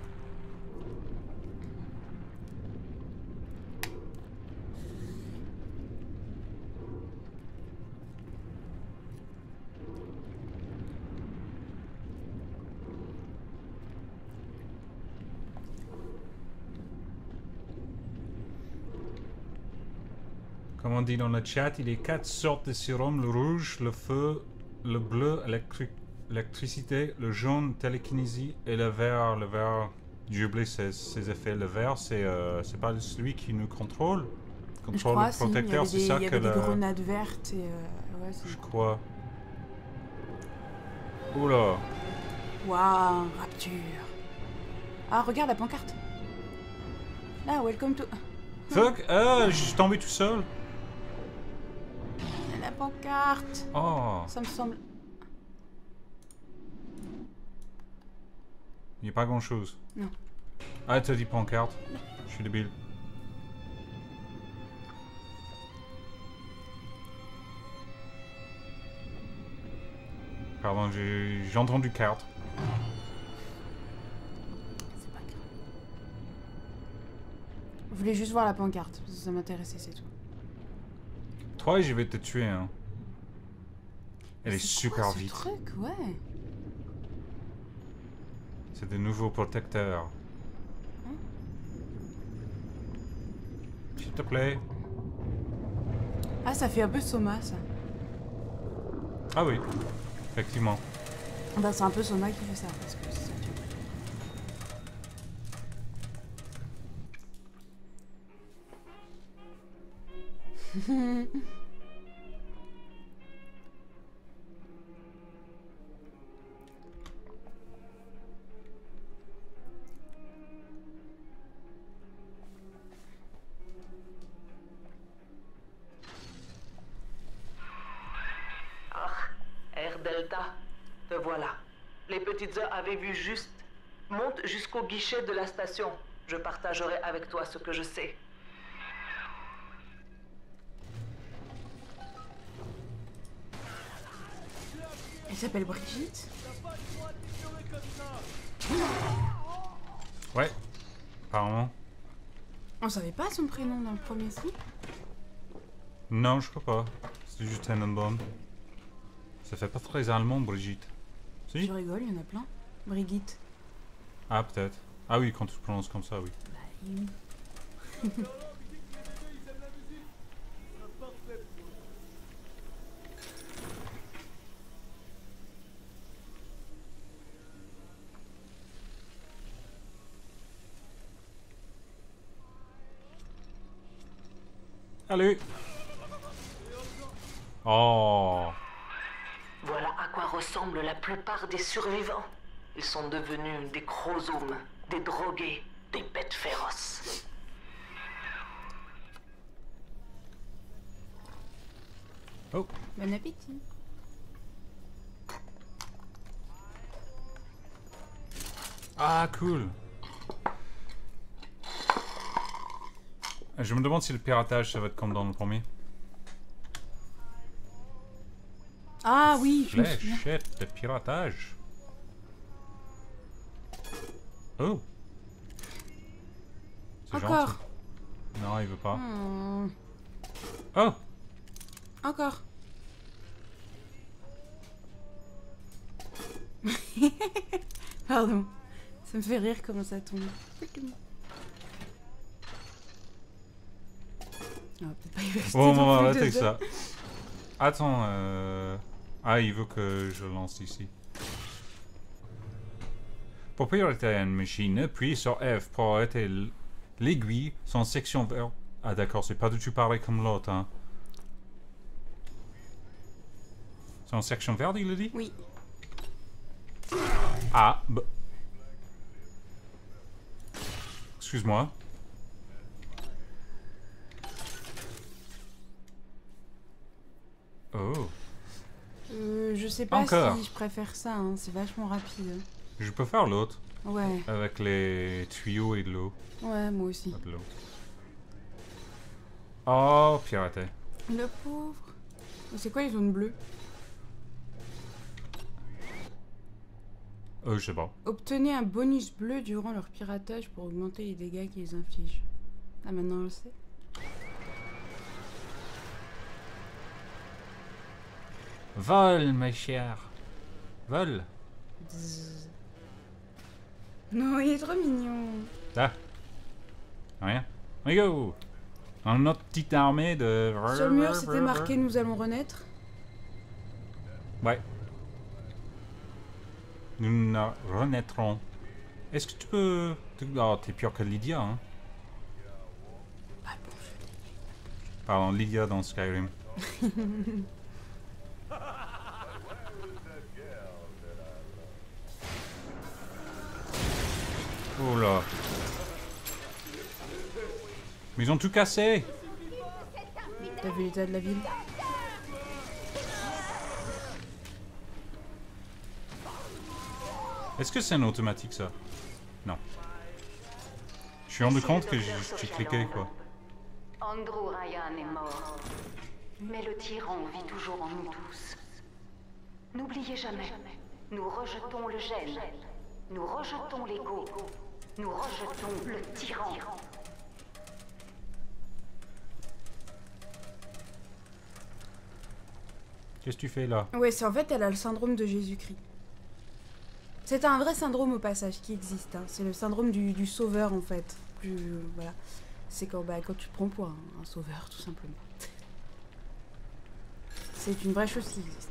Comme on dit dans le chat, il y a quatre sortes de sérum: le rouge, le feu, le bleu, électri- l'électricité, le jaune, télékinésie, et le vert. Le vert, j'ai oublié ses, ses effets. Le vert, c'est euh, c'est pas celui qui nous contrôle. Je Contrôle crois, le si, il y protecteur, avait c'est des, ça il y que avait des le... grenades vertes et... Euh, ouais, c'est- Je crois. Oula. Waouh, Rapture. Ah, regarde la pancarte. Là, welcome to... Fuck, ah, je suis tombé tout seul. La pancarte. Oh, Ça me semble... il n'y a pas grand chose. Non. Ah, t'as dit pancarte. Je suis débile. Pardon, j'ai j'ai entendu carte. C'est pas grave. Je voulais juste voir la pancarte, parce que ça m'intéressait, c'est tout. Toi, je vais te tuer, hein. Elle est C'est super quoi, ce vite. truc, ouais. C'est des nouveaux protecteurs. Hein? S'il te plaît. Ah, ça fait un peu Soma, ça. Ah oui, effectivement. Bah, c'est un peu Soma qui fait ça, parce que c'est ça, tu vois. Ah, Air Delta, te voilà. Les petites heures avaient vu juste. Monte jusqu'au guichet de la station. Je partagerai avec toi ce que je sais. Elle s'appelle Brigitte. Ouais, apparemment. On savait pas son prénom dans le premier film. Non, je crois pas. C'est juste Tannenbaum. Ça fait pas très allemand, Brigitte. Si? Je rigole, il y en a plein. Brigitte. Ah, peut-être. Ah oui, quand tu prononces comme ça, oui. Bah oui. Allez. Oh. Voilà à quoi ressemblent la plupart des survivants. Ils sont devenus des chromosomes, des drogués, des bêtes féroces. Oh. Bon appétit. Ah, cool. Je me demande si le piratage, ça va être comme dans le premier. Ah oui, je me souviens. Fléchette de piratage. Oh. C'est Encore. gentil. Non, il veut pas. Hmm. Oh. Encore. Pardon. Ça me fait rire comment ça tombe. Ah, peut-être pas y rester Bon, on non va plus arrêter avec deux ça. heures. Attends, euh... Ah, il veut que je lance ici. Pour piloter une machine, appuie sur F pour arrêter l'aiguille sans section verte. Ah d'accord, c'est pas du tout pareil comme l'autre, hein. C'est en section verte, il a dit? Oui. Ah, bah... Excuse-moi. Oh. Euh, je sais pas Encore. si je préfère ça, hein. C'est vachement rapide. Je peux faire l'autre. Ouais, Avec les tuyaux et de l'eau. ouais, moi aussi. Pas de l'eau. Oh, piraté. Le pauvre. C'est quoi les zones bleues? Euh, je sais pas. Obtenez un bonus bleu durant leur piratage pour augmenter les dégâts qu'ils infligent. Ah, maintenant on le sait. Vol, mes chers. Vol. Bzzz. Non, il est trop mignon. Là. Rien. On go. Dans notre petite armée de... Sur le mur, c'était marqué « Nous allons renaître Ouais. Nous na- renaîtrons. Est-ce que tu peux... Oh, t'es pire que Lydia, hein. » Ah bon, je... Pardon, Lydia dans Skyrim. Oh là. Mais ils ont tout cassé. T'as vu l'état de la ville? Est-ce que c'est un automatique, ça? Non. Je suis rendu compte que j'ai j'ai cliqué, quoi. Andrew Ryan est mort. Mais le tyran vit toujours en nous tous. N'oubliez jamais, nous rejetons le gène. Nous rejetons l'ego. Nous rejetons le tyran. Qu'est-ce que tu fais là? Ouais, c'est en fait, elle a le syndrome de Jésus-Christ. C'est un vrai syndrome au passage qui existe. Hein. C'est le syndrome du, du sauveur, en fait. Plus, euh, voilà. C'est quand, bah, quand tu te prends pour un, un sauveur, tout simplement. C'est une vraie chose qui existe.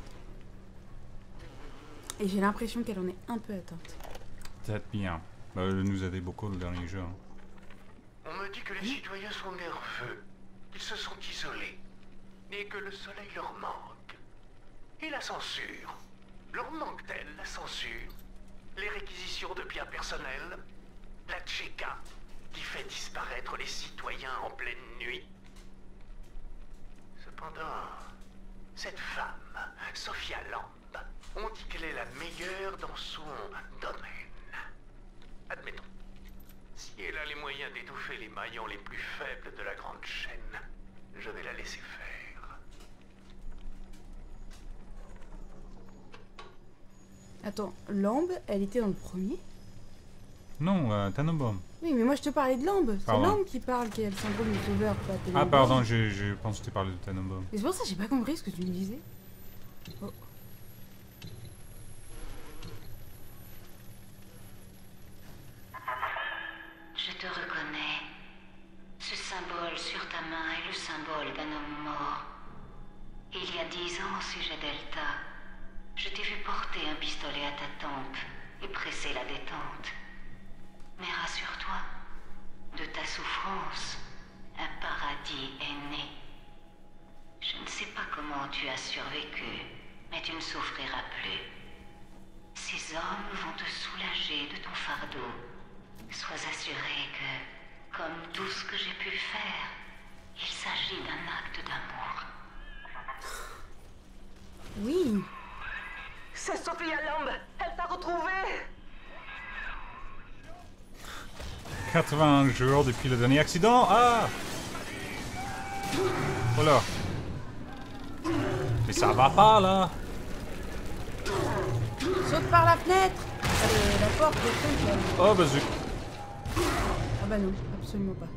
Et j'ai l'impression qu'elle en est un peu atteinte. Peut-être bien. Bah, elle nous aidait beaucoup le dernier jeu. Hein. On me dit que les citoyens sont nerveux, qu'ils se sont isolés, et que le soleil leur manque. Et la censure? Leur manque-t-elle, la censure? Les réquisitions de biens personnels? La Tchéka, qui fait disparaître les citoyens en pleine nuit? Cependant, cette femme, Sophia Lamb, on dit qu'elle est la meilleure dans son domaine. Admettons. Si elle a les moyens d'étouffer les maillons les plus faibles de la grande chaîne, je vais la laisser faire. Attends, Lambe, elle était dans le premier? Non, euh, Tannenbaum. Oui, mais moi je te parlais de Lambe. C'est Pardon. Lambe qui parle, qui a le syndrome du sauveur, pas Ah, Tannenbaum. pardon, je, je pense que tu parlais de Tannenbaum. Et c'est pour ça que j'ai pas compris ce que tu me disais. Oh. Je te reconnais. Ce symbole sur ta main est le symbole d'un homme mort. Il y a dix ans, au sujet Delta, je t'ai vu porter un pistolet à ta tempe et presser la détente. Mais rassure-toi, de ta souffrance, un paradis est né. Je ne sais pas comment tu as survécu, mais tu ne souffriras plus. Ces hommes vont te soulager de ton fardeau. Sois assuré que, comme tout ce que j'ai pu faire, il s'agit d'un acte d'amour. Oui. C'est Sophia Lambe. Elle t'a retrouvé. quatre-vingts jours depuis le dernier accident. Ah! Oh là. Mais ça va pas là. Saute par la fenêtre. Allez, la porte, le truc là. Oh bah zut. Ah bah non, absolument pas.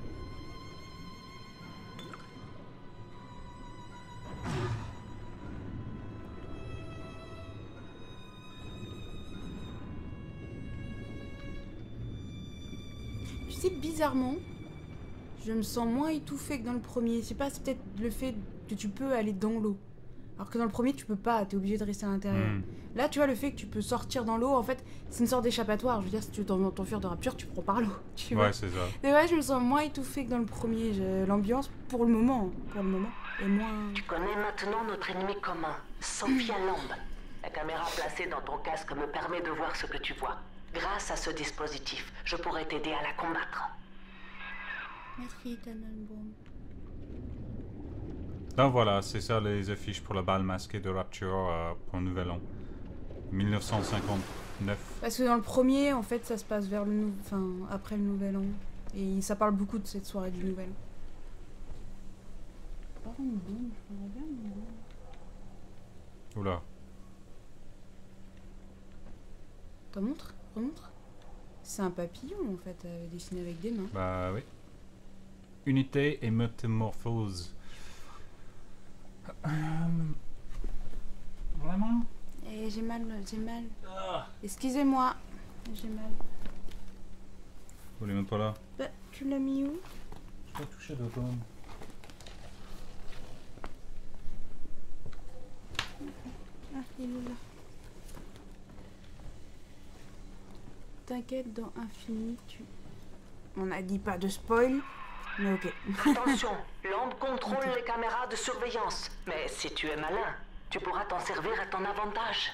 Tu sais, bizarrement, je me sens moins étouffée que dans le premier. Je sais pas, c'est peut-être le fait que tu peux aller dans l'eau. Alors que dans le premier, tu peux pas, t'es obligé de rester à l'intérieur. Hmm. Là, tu vois, le fait que tu peux sortir dans l'eau, en fait, c'est une sorte d'échappatoire. Je veux dire, si tu veux t'en- t'enfuir de rapture, tu prends par l'eau. Tu vois. Ouais, c'est ça. Mais ouais, je me sens moins étouffée que dans le premier. Je- L'ambiance, pour le moment, pour le moment, est moins... Tu connais maintenant notre ennemi commun, Sophia Lambe. La caméra placée dans ton casque me permet de voir ce que tu vois. Grâce à ce dispositif, je pourrais t'aider à la combattre. Merci, Tannenbaum. Donc voilà, c'est ça les affiches pour la balle masquée de Rapture euh, pour le Nouvel An. mille neuf cent cinquante-neuf. Parce que dans le premier, en fait, ça se passe vers le nou... enfin, après le Nouvel An. Et ça parle beaucoup de cette soirée du Nouvel An. Par contre, bon, je comprends bien, mais bon. Oula. T'en montres? Remontre? C'est un papillon, en fait, euh, dessiné avec des mains. Bah oui. Unité et métamorphose. Euh, Vraiment? Eh, j'ai mal, j'ai mal. Ah. Excusez-moi, j'ai mal. Vous les même pas là? Bah, tu l'as mis où? Je peux toucher de comme. Ah, il est là. T'inquiète, dans Infini, tu... On a dit pas de spoil, mais ok. Attention, Lambe contrôle les caméras de surveillance. Mais si tu es malin, tu pourras t'en servir à ton avantage.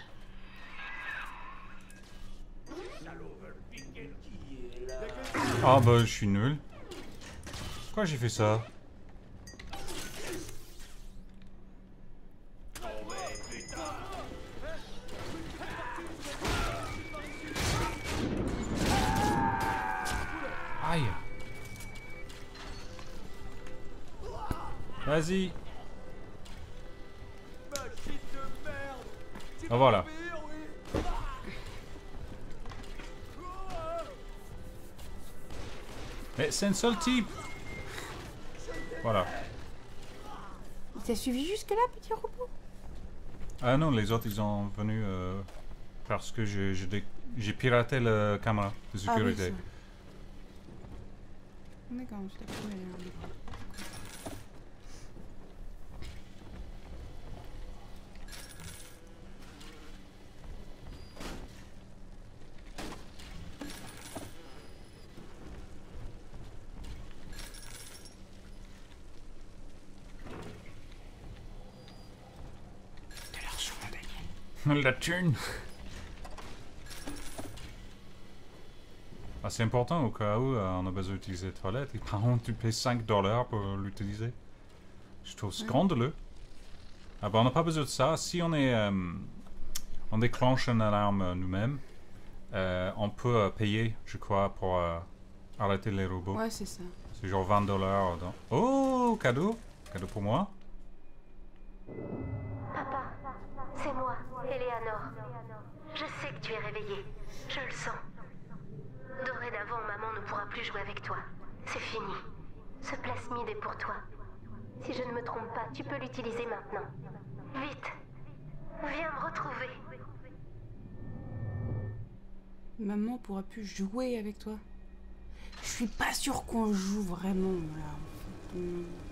Ah bah je suis nul. Pourquoi j'ai fait ça? Aïe. Vas-y. Ah voilà. Mais c'est un seul type. Voilà. Il t'a suivi jusque-là, petit robot? Ah non, les autres ils sont venus euh, parce que je- je dé- j'ai piraté la caméra de Ah oui, sécurité. ça. D'accord, je t'ai pas mis. La thune. Ah, c'est important au cas où euh, on a besoin d'utiliser les toilettes. Et par contre, tu payes cinq dollars pour l'utiliser. Je trouve scandaleux. Ah bah, on n'a pas besoin de ça. Si on est, euh, on déclenche une alarme euh, nous-mêmes, euh, on peut euh, payer, je crois, pour euh, arrêter les robots. Ouais, c'est ça. C'est genre vingt dollars. Dans... Oh, cadeau. Cadeau pour moi. Papa, c'est moi, Eleanor. Je sais que tu es réveillé. Je le sens. Dorénavant, maman ne pourra plus jouer avec toi. C'est fini. Ce plasmide est pour toi. Si je ne me trompe pas, tu peux l'utiliser maintenant. Vite. Viens me retrouver. Maman pourra plus jouer avec toi. Je suis pas sûre qu'on joue vraiment. Voilà.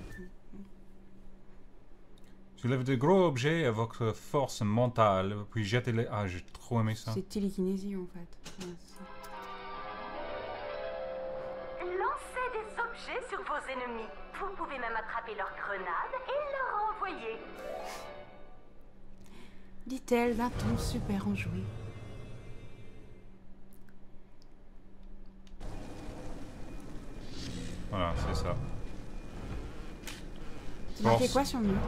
Soulève de gros objets à votre force mentale, puis jetez-les. Ah, j'ai trop aimé ça. C'est télékinésie en fait. Ouais, Lancez des objets sur vos ennemis. Vous pouvez même attraper leurs grenades et leur envoyer. dit-elle d'un ton super enjoué. Voilà, c'est ça. C'est marqué quoi sur le mur?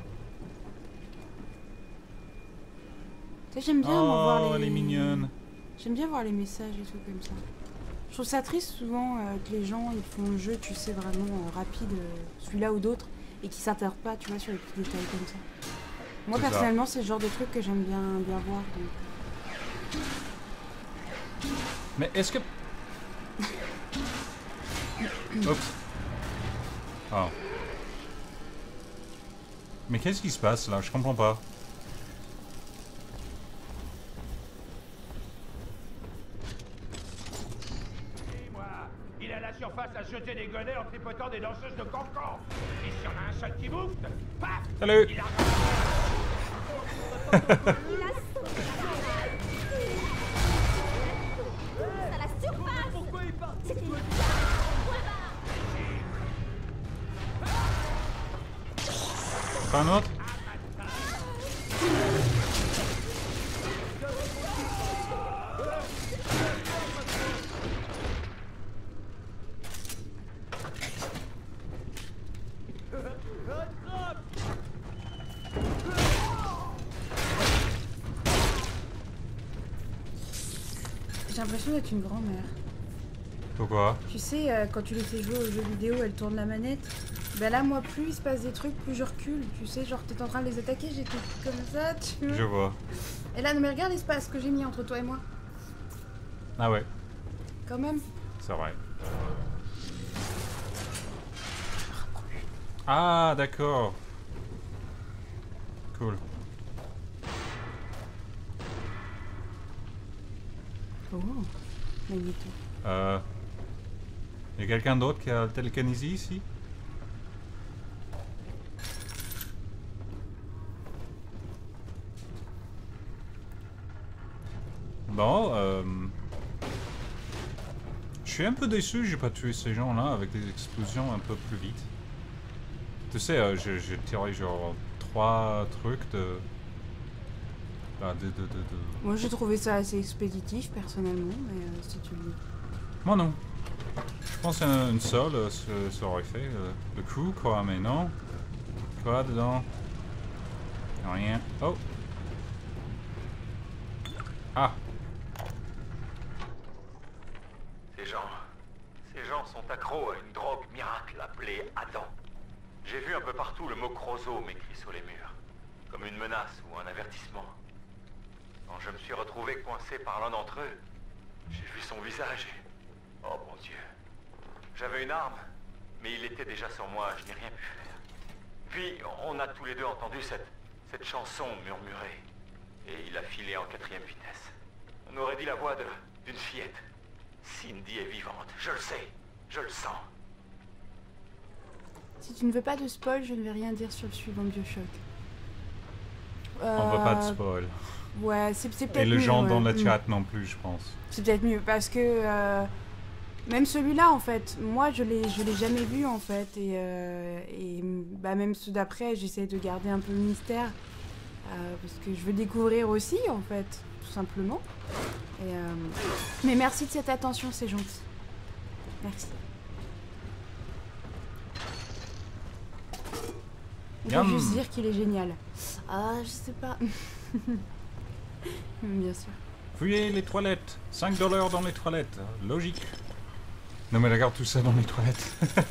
Tu sais, j'aime bien Oh, voir les... elle est mignonne. J'aime bien voir les messages et tout comme ça. Je trouve ça triste souvent euh, que les gens ils font le jeu, tu sais, vraiment euh, rapide, euh, celui-là ou d'autres, et qui s'intéressent pas, tu vois, sur les petits détails comme ça. Moi, C'est personnellement, c'est le genre de truc que j'aime bien, bien voir. Donc... Mais est-ce que... Oups. Oh. Mais qu'est-ce qui se passe là? Je comprends pas. Moi, il a la surface à jeter des godets en tripotant des danseuses de cancan. Et s'il y en a un seul qui bouge, paf! Salut! Il a... À la surface. Pourquoi il part? C'était une... Pas un autre? J'ai l'impression d'être une grand-mère. Pourquoi? Tu sais, euh, quand tu les fais jouer aux jeux vidéo, elle tourne la manette. Ben là, moi, plus il se passe des trucs, plus je recule. Tu sais, genre, t'es en train de les attaquer, j'étais comme ça, tu vois. Je vois. Et là, non, mais regarde l'espace que j'ai mis entre toi et moi. Ah ouais, Quand même. c'est vrai. Ah, d'accord. Cool. Oh, magnifique. Euh... Y a quelqu'un d'autre qui a la télékinésie ici? Bon, euh... je suis un peu déçu, j'ai pas tué ces gens-là avec des explosions un peu plus vite. Tu sais, euh, j'ai j'ai tiré genre trois trucs de... Bah, de, de, de, de... Moi, j'ai trouvé ça assez expéditif, personnellement, mais euh, si tu le dis. Moi non. Je pense qu'une seule, euh, ça, ça aurait fait euh, le coup, quoi, mais non. Quoi dedans? Rien. Oh! Ah! Ces gens... Ces gens sont accros à une drogue miracle appelée Adam. J'ai vu un peu partout le mot chrosome écrit sur les murs. Comme une menace ou un avertissement. Quand je me suis retrouvé coincé par l'un d'entre eux, j'ai vu son visage et... Oh mon Dieu. J'avais une arme, mais il était déjà sur moi, je n'ai rien pu faire. Puis, on a tous les deux entendu cette... cette chanson murmurée. Et il a filé en quatrième vitesse. On aurait dit la voix de... d'une fillette. Cindy est vivante, je le sais, je le sens. Si tu ne veux pas de spoil, je ne vais rien dire sur le suivant Bioshock. Euh... On veut pas de spoil. Ouais, c'est peut-être Et le mieux, gens ouais. dans le Mm. chat non plus, je pense. C'est peut-être mieux, parce que... euh, Même celui-là, en fait, moi, je l'ai je l'ai jamais vu, en fait. Et, euh, et bah, même ceux d'après, j'essaie de garder un peu le mystère. Euh, parce que je veux découvrir aussi, en fait, tout simplement. Et, euh, Mais merci de cette attention, c'est gentil. Merci. On peut Yum. juste dire qu'il est génial. Ah, je sais pas. Bien sûr. Fouillez les toilettes. cinq dollars dans les toilettes. Logique. Non mais regarde tout ça dans les toilettes.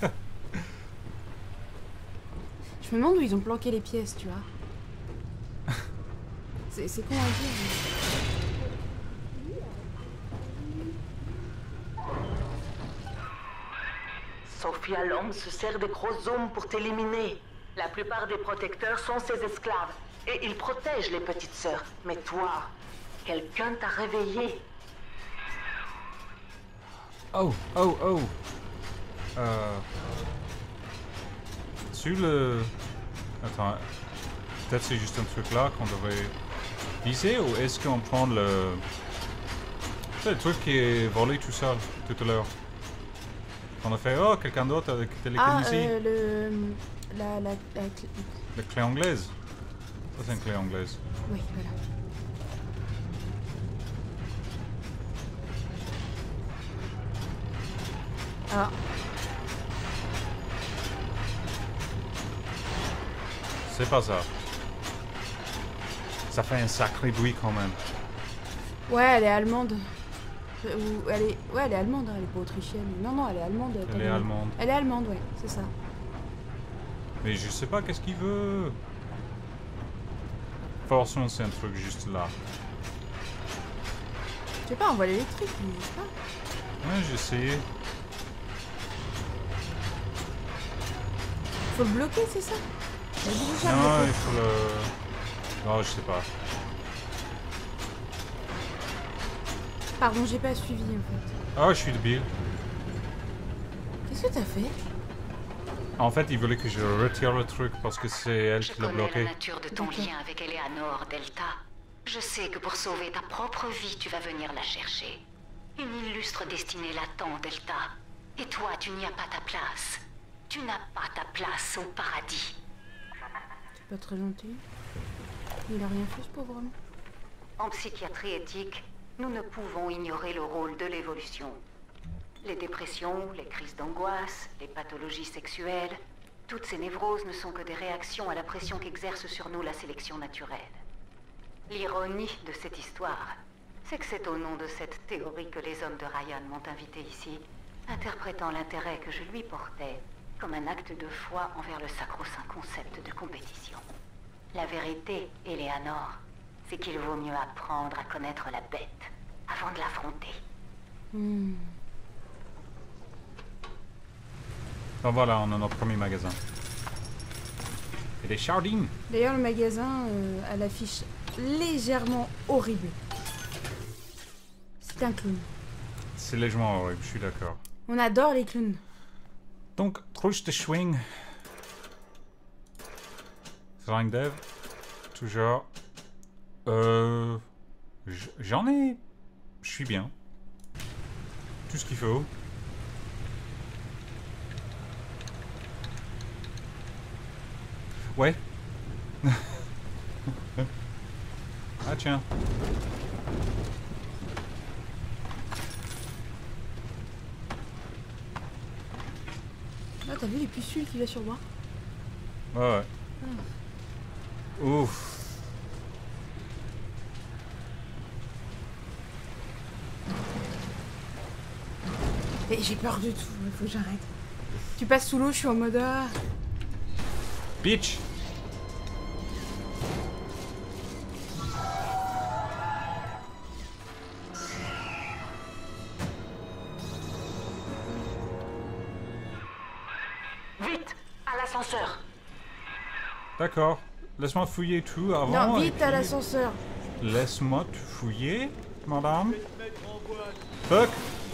Je me demande où ils ont planqué les pièces, tu vois. C'est c'est con à dire. Sophia Long se sert des gros hommes pour t'éliminer. La plupart des protecteurs sont ses esclaves. Et ils protègent les petites sœurs. Mais toi, quelqu'un t'a réveillé. Oh, oh, oh. Euh... Sur le... Attends. Peut-être c'est juste un truc là qu'on devrait viser, ou est-ce qu'on prend le... C'est le truc qui est volé tout seul, tout à l'heure. On a fait, oh, quelqu'un d'autre avec téléphone Ah, ici. euh, le... La, la, la clé... La clé anglaise. Ça, c'est une clé anglaise. Oui, voilà. Ah. C'est pas ça. Ça fait un sacré bruit quand même. Ouais, elle est allemande. Euh, Ou elle est... Ouais, elle est allemande, hein, elle est pas autrichienne. Non, non, elle est allemande. Elle est allemande. Elle est allemande, ouais, c'est ça. Mais je sais pas qu'est-ce qu'il veut. Forcément, c'est un truc juste là. Je sais pas, on voit l'électrique, mais je sais pas. Ouais, j'ai essayé. Faut le bloquer, c'est ça? Elle dit déjà Non, bloquer. il faut le... Non, je sais pas. Pardon, j'ai pas suivi en fait. Ah, je suis débile. Qu'est-ce que t'as fait? En fait, il voulait que je retire le truc parce que c'est elle Je qui l'a connais la bloqué. nature de ton lien avec Eleanor, Delta. Je sais que pour sauver ta propre vie, tu vas venir la chercher. Une illustre destinée l'attend, Delta. Et toi, tu n'y as pas ta place. Tu n'as pas ta place au paradis. C'est pas très gentil. Il a rien fait, ce pauvre homme. En psychiatrie éthique, nous ne pouvons ignorer le rôle de l'évolution. Les dépressions, les crises d'angoisse, les pathologies sexuelles, toutes ces névroses ne sont que des réactions à la pression qu'exerce sur nous la sélection naturelle. L'ironie de cette histoire, c'est que c'est au nom de cette théorie que les hommes de Ryan m'ont invité ici, interprétant l'intérêt que je lui portais comme un acte de foi envers le sacro-saint concept de compétition. La vérité, Eleanor, c'est qu'il vaut mieux apprendre à connaître la bête avant de l'affronter. Hmm. Donc voilà, on a notre premier magasin. Et des sardines. D'ailleurs, le magasin euh, a l'affiche légèrement horrible. C'est un clown. C'est légèrement horrible, je suis d'accord. On adore les clowns. Donc, trouche de swing. Flying Dev. Toujours. Euh... j- J'en ai... Je suis bien. Tout ce qu'il faut. Ouais. Ah tiens. Ah, t'as vu les pustules qu'il a sur moi? Ouais, ouais. Ah. Ouf. Et j'ai peur de tout, il faut que j'arrête. Tu passes sous l'eau, je suis en mode... Ah. Bitch. Vite, à l'ascenseur. D'accord. Laisse-moi fouiller tout avant. Non, et vite à puis- l'ascenseur. Laisse-moi te fouiller, madame. Fuck.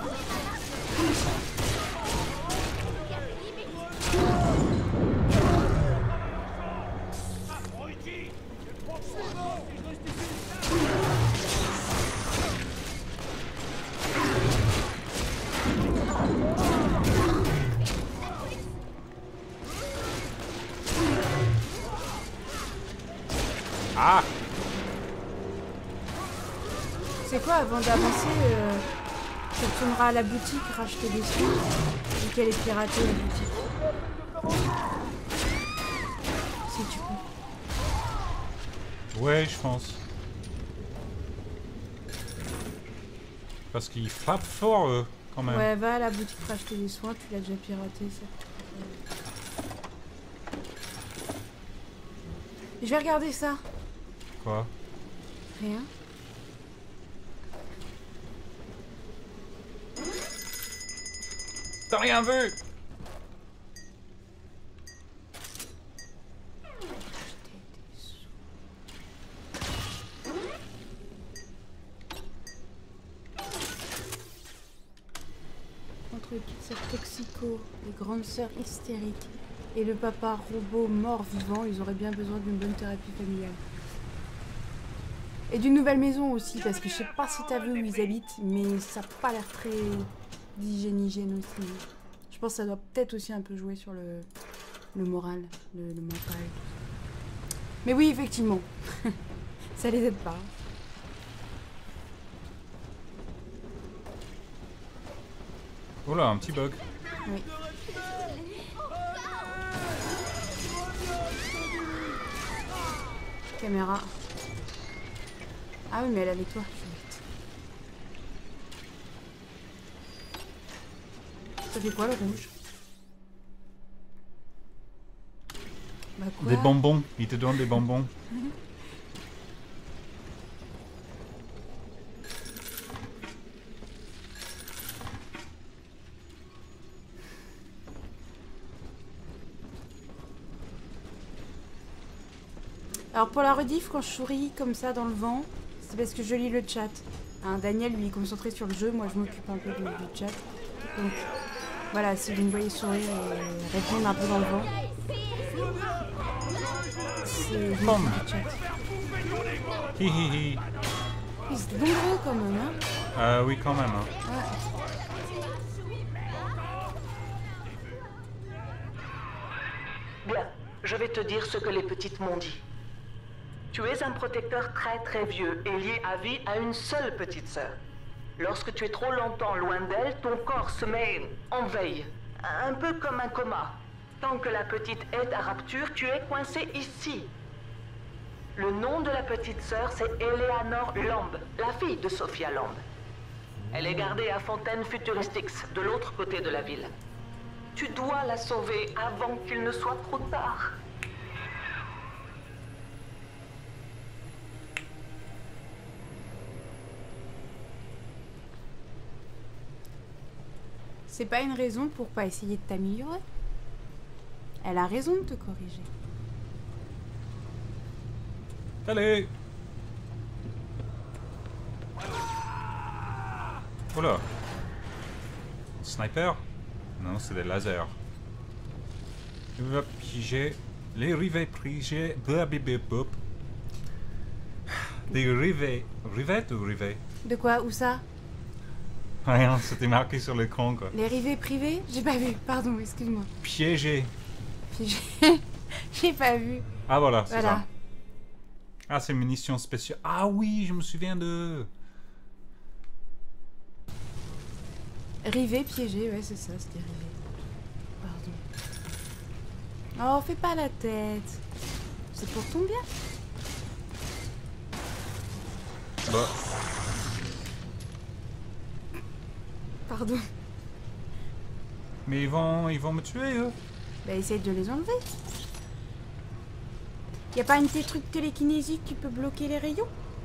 Ah. C'est quoi, avant d'avancer, euh, tu retourneras à la boutique, racheter des sous, vu qu'elle est piratée, la boutique. Si tu peux. Ouais, je pense. Parce qu'ils frappent fort, eux, quand même. Ouais, va à la boutique racheter des soins, tu l'as déjà piraté, ça. Je vais regarder ça. Quoi? Rien. T'as rien vu? Les petites sœurs toxico, les grandes sœurs hystériques et le papa robot mort-vivant, ils auraient bien besoin d'une bonne thérapie familiale. Et d'une nouvelle maison aussi, parce que je sais pas si t'as vu où ils habitent, mais ça n'a pas l'air très d'hygiène aussi. Je pense que ça doit peut-être aussi un peu jouer sur le, le moral, le, le mental. Mais oui, effectivement, ça les aide pas. Oh là, un petit bug. Oui. Caméra. Ah oui, mais elle est avec toi. Ça fait quoi le rouge? Bah quoi? Des bonbons. Il te donne des bonbons. Alors pour la rediff, quand je souris comme ça dans le vent, c'est parce que je lis le chat. Hein, Daniel, lui, est concentré sur le jeu, moi je m'occupe un peu du, du chat. Donc voilà, si vous me voyez sourire et répondre un peu dans le vent, c'est je m'occupe du chat. Hi hi hi. Oui, c'était nombreux quand même, hein. Euh, oui, quand même. Hein. Ouais. Bien, je vais te dire ce que les petites m'ont dit. Tu es un protecteur très très vieux et lié à vie à une seule petite sœur. Lorsque tu es trop longtemps loin d'elle, ton corps se met en veille, un peu comme un coma. Tant que la petite est à Rapture, tu es coincé ici. Le nom de la petite sœur, c'est Eleanor Lamb, la fille de Sophia Lamb. Elle est gardée à Fontaine Futuristics, de l'autre côté de la ville. Tu dois la sauver avant qu'il ne soit trop tard. C'est pas une raison pour pas essayer de t'améliorer. Elle a raison de te corriger. Allez. Oh là. Sniper? Non, c'est des lasers. Il va piéger. Les rivets piégés. Blablabla. Des rivets. Rivets ou rivets? De quoi? Où ça? Rien, c'était marqué sur l'écran quoi. Les rivets privés? J'ai pas vu, pardon, excuse-moi. Piégé. Piégé. J'ai pas vu. Ah voilà, c'est Voilà. ça. Ah, c'est munitions spéciales. Ah oui, je me souviens de... Rivet, piégé, ouais, c'est ça, c'était rivet. Pardon. Oh, fais pas la tête. C'est pour ton bien. Bah. Pardon. Mais ils vont, ils vont me tuer, eux. Bah, essaye de les enlever. Y a pas un petit truc télékinésique qui peut bloquer les rayons?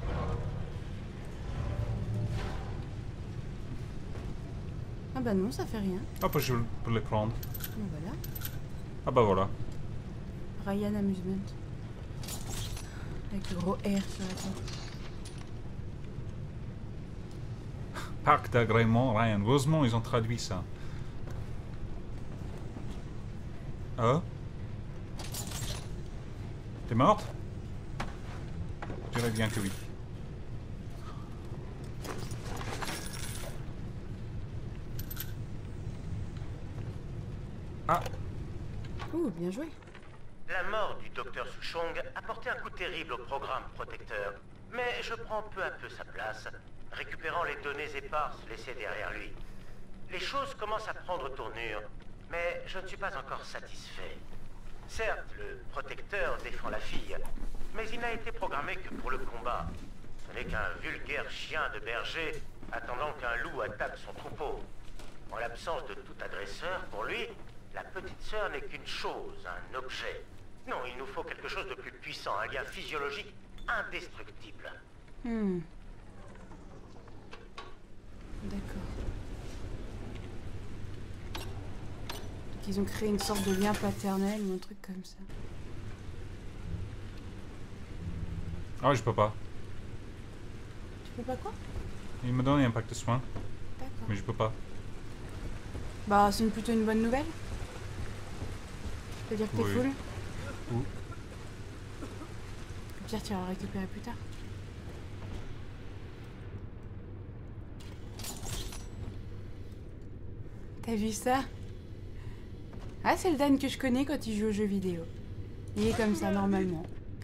Ah bah non, ça fait rien. Ah bah je peux les prendre. Donc voilà. Ah bah voilà. Ryan Amusement. Avec le gros R sur la tête. Parc d'agrément, Ryan. Heureusement, ils ont traduit ça. Oh? T'es morte? Je dirais bien que oui. Ah! Ouh, bien joué. La mort du docteur Souchong a porté un coup terrible au programme protecteur. Mais je prends peu à peu sa place, récupérant les données éparses laissées derrière lui. Les choses commencent à prendre tournure, mais je ne suis pas encore satisfait. Certes, le protecteur défend la fille, mais il n'a été programmé que pour le combat. Ce n'est qu'un vulgaire chien de berger attendant qu'un loup attaque son troupeau. En l'absence de tout agresseur, pour lui, la petite sœur n'est qu'une chose, un objet. Non, il nous faut quelque chose de plus puissant, un lien physiologique indestructible. Hmm. D'accord. Donc ils ont créé une sorte de lien paternel ou un truc comme ça. Ah, je peux pas. Tu peux pas quoi? Il me donne un pack de soins, D'accord. mais je peux pas. Bah, c'est une- plutôt une bonne nouvelle. C'est-à-dire que t'es Oui. full. Ou- Au pire, tu vas le récupérer plus tard. T'as vu ça? Ah, c'est le Dan que je connais quand il joue aux jeux vidéo. Il est comme ça, normalement.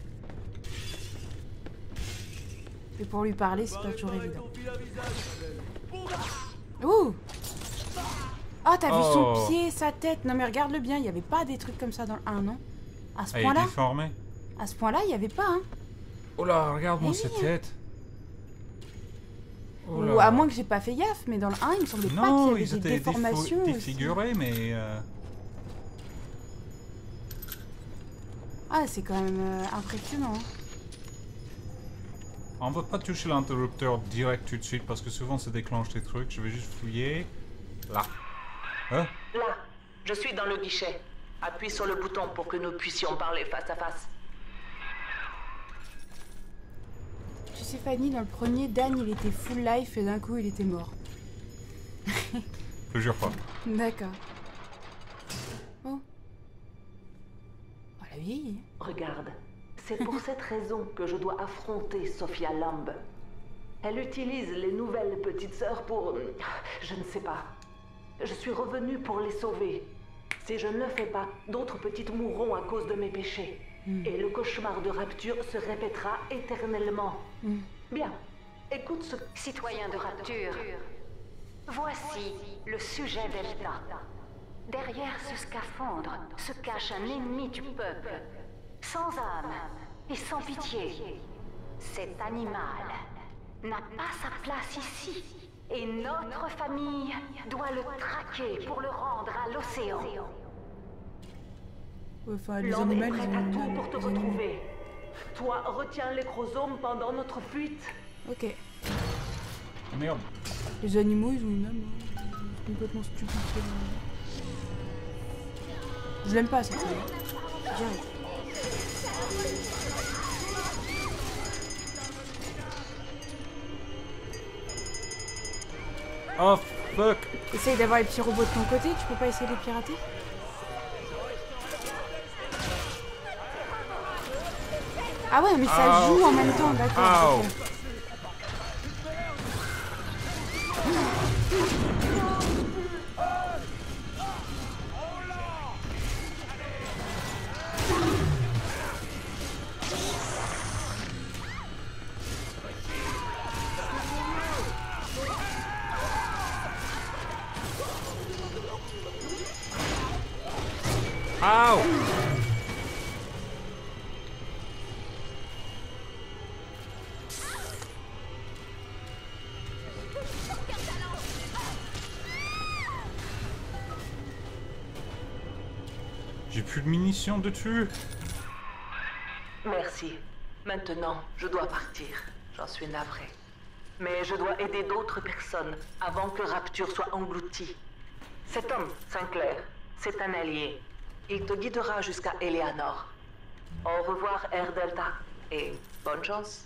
Et pour lui parler, c'est pas toujours évident. Ouh! Oh, t'as vu Oh. son pied, sa tête? Non mais regarde-le bien, il n'y avait pas des trucs comme ça dans le un, non? À ce Elle est point-là? déformée. À ce point-là, il n'y avait pas, hein? Oh là, regarde-moi Eh cette oui. tête. Oh Ou là. à moins que j'ai pas fait gaffe, mais dans le un, il me semblait pas Non, qu'il y ils avait des étaient défo- déformations aussi. défigurés, mais... euh, Ah, c'est quand même euh, impressionnant. hein. On va pas toucher l'interrupteur direct tout de suite parce que souvent ça déclenche des trucs. Je vais juste fouiller. Là. Hein? Là, je suis dans le guichet. Appuie sur le bouton pour que nous puissions parler face à face. Tu sais, Fanny, dans le premier, Dan, il était full life et d'un coup, il était mort. Plusieurs fois. D'accord. Oh. Oh, la vieille. Regarde, c'est pour cette raison que je dois affronter Sophia Lamb. Elle utilise les nouvelles petites sœurs pour... Je ne sais pas. Je suis revenue pour les sauver. Si je ne le fais pas, d'autres petites mourront à cause de mes péchés. Mm. Et le cauchemar de Rapture se répétera éternellement. Mm. Bien, écoute ce... Citoyens de Rapture, voici le sujet Delta. Derrière ce scaphandre se cache un ennemi du peuple, sans âme et sans pitié. Cet animal n'a pas sa place ici, et notre famille doit le traquer pour le rendre à l'océan. Ouais, Enfin, les L'homme est animaux, prêt ils à ont tout une pour te les animaux. retrouver. Toi, retiens les chromosomes pendant notre fuite. Ok. Merde. Les animaux, ils ont une âme. hein. C'est complètement stupide. ce- Je l'aime pas, cette série. Direct. Oh fuck. Essaye d'avoir les petits robots de ton côté, tu peux pas essayer de les pirater? Ah ouais, mais ça Ow. joue en même temps, d'accord. Ow. ok. Ow. J'ai plus de munitions dessus. Merci. Maintenant, je dois partir. J'en suis navré. Mais je dois aider d'autres personnes avant que Rapture soit engloutie. Cet homme, Sinclair, c'est un allié. Il te guidera jusqu'à Eleanor. Au revoir, Air Delta, et bonne chance.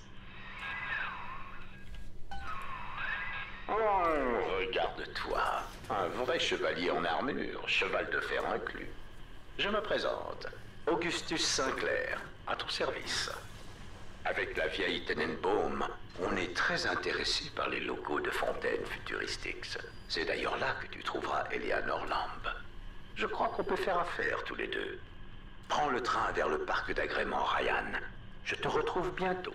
Oh, regarde-toi. Un vrai chevalier en armure, cheval de fer inclus. Je me présente, Augustus Sinclair, à ton service. Avec la vieille Tenenbaum, on est très intéressé par les locaux de Fontaine Futuristics. C'est d'ailleurs là que tu trouveras Eleanor Lamb. Je crois qu'on peut faire affaire tous les deux. Prends le train vers le parc d'agrément Ryan. Je te retrouve bientôt.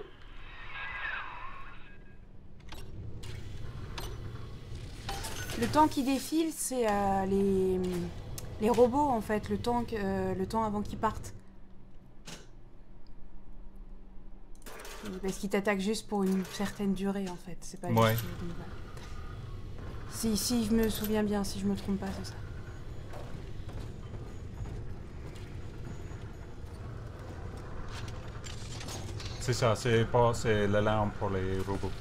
Le temps qui défile, c'est euh, les... les robots en fait, le temps, que- euh, le temps avant qu'ils partent. Parce qu'ils t'attaquent juste pour une certaine durée en fait, c'est pas Ouais. juste... donc voilà. Si, si je me souviens bien, si je me trompe pas, c'est ça. C'est ça, c'est pas, c'est l'alarme pour les robots.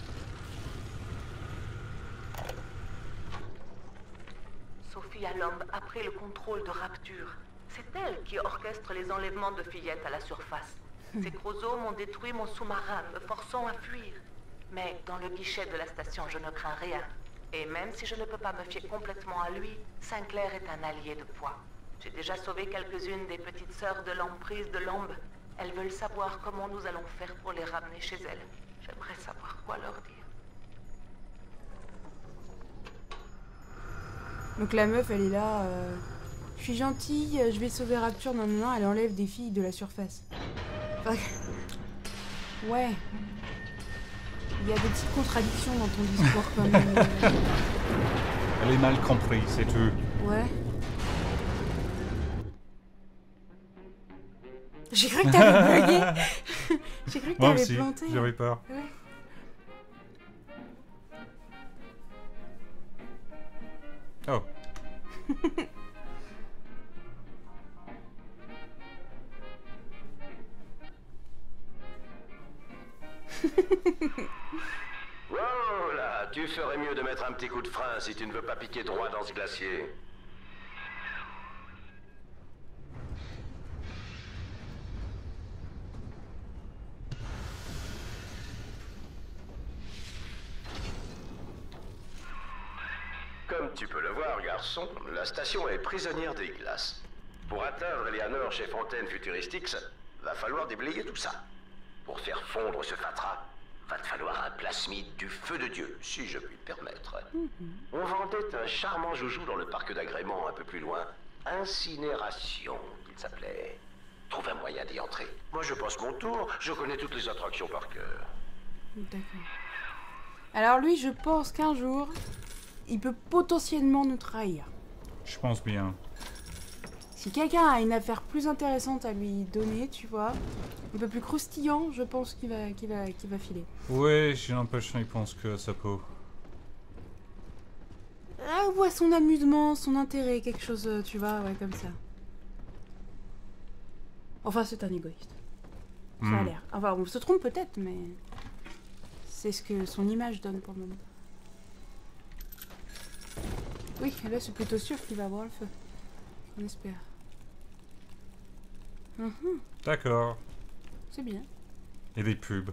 Sophia Lamb a pris le contrôle de Rapture. C'est elle qui orchestre les enlèvements de fillettes à la surface. Ces chromosomes ont détruit mon sous-marin, me forçant à fuir. Mais dans le guichet de la station, je ne crains rien. Et même si je ne peux pas me fier complètement à lui, Sinclair est un allié de poids. J'ai déjà sauvé quelques-unes des petites sœurs de l'emprise de Lambe. Elles veulent savoir comment nous allons faire pour les ramener chez elles. J'aimerais savoir quoi leur dire. Donc la meuf, elle est là. Euh... Je suis gentille, je vais sauver Rapture. Non, non, non, elle enlève des filles de la surface. Enfin... Ouais. Il y a des petites contradictions dans ton discours quand même. Elle est mal comprise, c'est tout. Ouais. J'ai cru que t'avais bugué. J'ai cru que Moi t'avais aussi, planté. j'avais peur. Ouais. Oh. Wow, là, tu ferais mieux de mettre un petit coup de frein si tu ne veux pas piquer droit dans ce glacier. Comme tu peux le voir, garçon, la station est prisonnière des glaces. Pour atteindre Eleanor chez Fontaine Futuristix, va falloir déblayer tout ça. Pour faire fondre ce fatras, va te falloir un plasmide du feu de Dieu, si je puis me permettre. Mm-hmm. On vendait un charmant joujou dans le parc d'agrément un peu plus loin. Incinération, il s'appelait. Trouve un moyen d'y entrer. Moi, je passe mon tour, je connais toutes les attractions par cœur. D'accord. Alors lui, je pense qu'un jour, il peut potentiellement nous trahir. Je pense bien. Si quelqu'un a une affaire plus intéressante à lui donner, tu vois, un peu plus croustillant, je pense qu'il va, qu'il va, qu'il va filer. Ouais, j'ai l'impression qu'il pense que ça peut. Ah ouais, son amusement, son intérêt, quelque chose, tu vois, ouais, comme ça. Enfin, c'est un égoïste. Ça Mm. a l'air. Enfin, on se trompe peut-être, mais c'est ce que son image donne pour le moment. Oui, là, c'est plutôt sûr qu'il va avoir le feu. On espère. Mhm. D'accord. C'est bien. Et des pubs.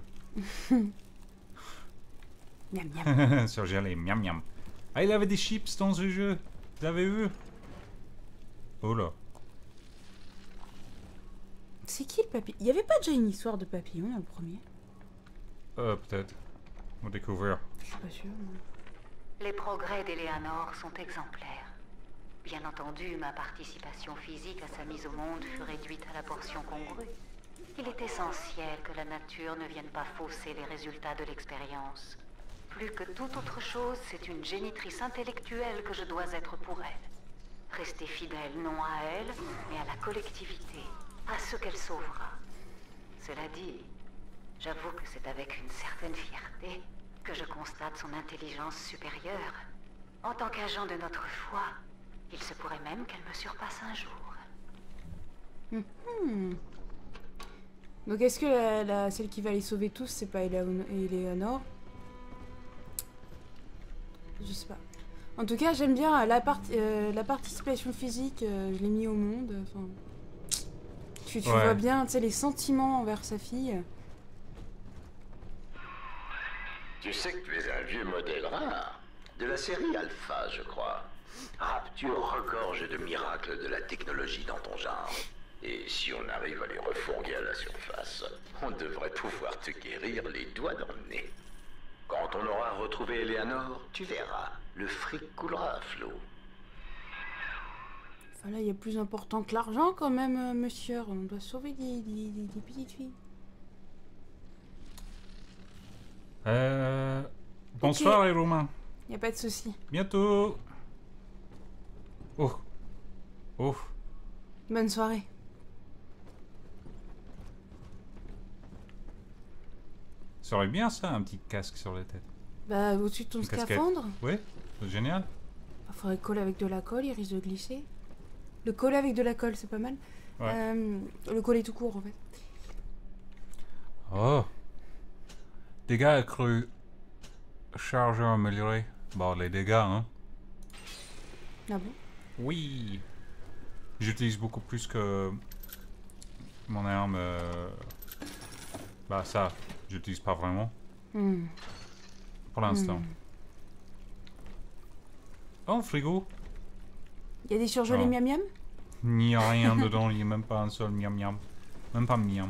Miam miam. Sur gelé, miam miam. Ah, il avait des chips dans ce jeu. Vous avez vu? Oh là. C'est qui le papillon? Il y avait pas déjà une histoire de papillon dans le premier? Euh, peut-être. On va découvrir. Je suis pas sûre. Moi. Les progrès d'Eleanor sont exemplaires. Bien entendu, ma participation physique à sa mise au monde fut réduite à la portion congrue. Il est essentiel que la nature ne vienne pas fausser les résultats de l'expérience. Plus que toute autre chose, c'est une génitrice intellectuelle que je dois être pour elle. Rester fidèle non à elle, mais à la collectivité, à ce qu'elle sauvera. Cela dit, j'avoue que c'est avec une certaine fierté que je constate son intelligence supérieure. En tant qu'agent de notre foi, il se pourrait même qu'elle me surpasse un jour. Mm-hmm. Donc est-ce que la, la, celle qui va les sauver tous, c'est pas Eleanor? Je sais pas. En tout cas, j'aime bien la, part euh, la participation physique, euh, je l'ai mis au monde. Enfin, tu, tu ouais. vois bien, tu sais, les sentiments envers sa fille. Tu sais que tu es un vieux modèle rare. De la série Alpha, je crois. Rapture regorge de miracles de la technologie dans ton genre. Et si on arrive à les refourguer à la surface, on devrait pouvoir te guérir les doigts dans le nez. Quand on aura retrouvé Eleanor, tu verras, le fric coulera à flot. Enfin là, il y a plus important que l'argent quand même, euh, monsieur. On doit sauver des, des, des, des petites filles. Euh... Bonsoir okay. les Romains. Y a pas de souci. Bientôt. Oh. Oh. Bonne soirée. Ça serait bien ça, un petit casque sur la tête. Bah, au-dessus de ton Une scaphandre. casquette. Oui, c'est génial. Il faudrait coller avec de la colle, il risque de glisser. Le coller avec de la colle, c'est pas mal. Ouais. Euh, le coller tout court, en fait. Oh. Dégâts accrus. Chargeur amélioré. Bon, les dégâts, hein. Ah bon? Oui. J'utilise beaucoup plus que mon arme. Euh... Bah ça, j'utilise pas vraiment. Mm. Pour l'instant. Oh, frigo. Il y a des surgelés Oh. miam miam? Il n'y a rien dedans, il n'y a même pas un seul miam miam. Même pas miam.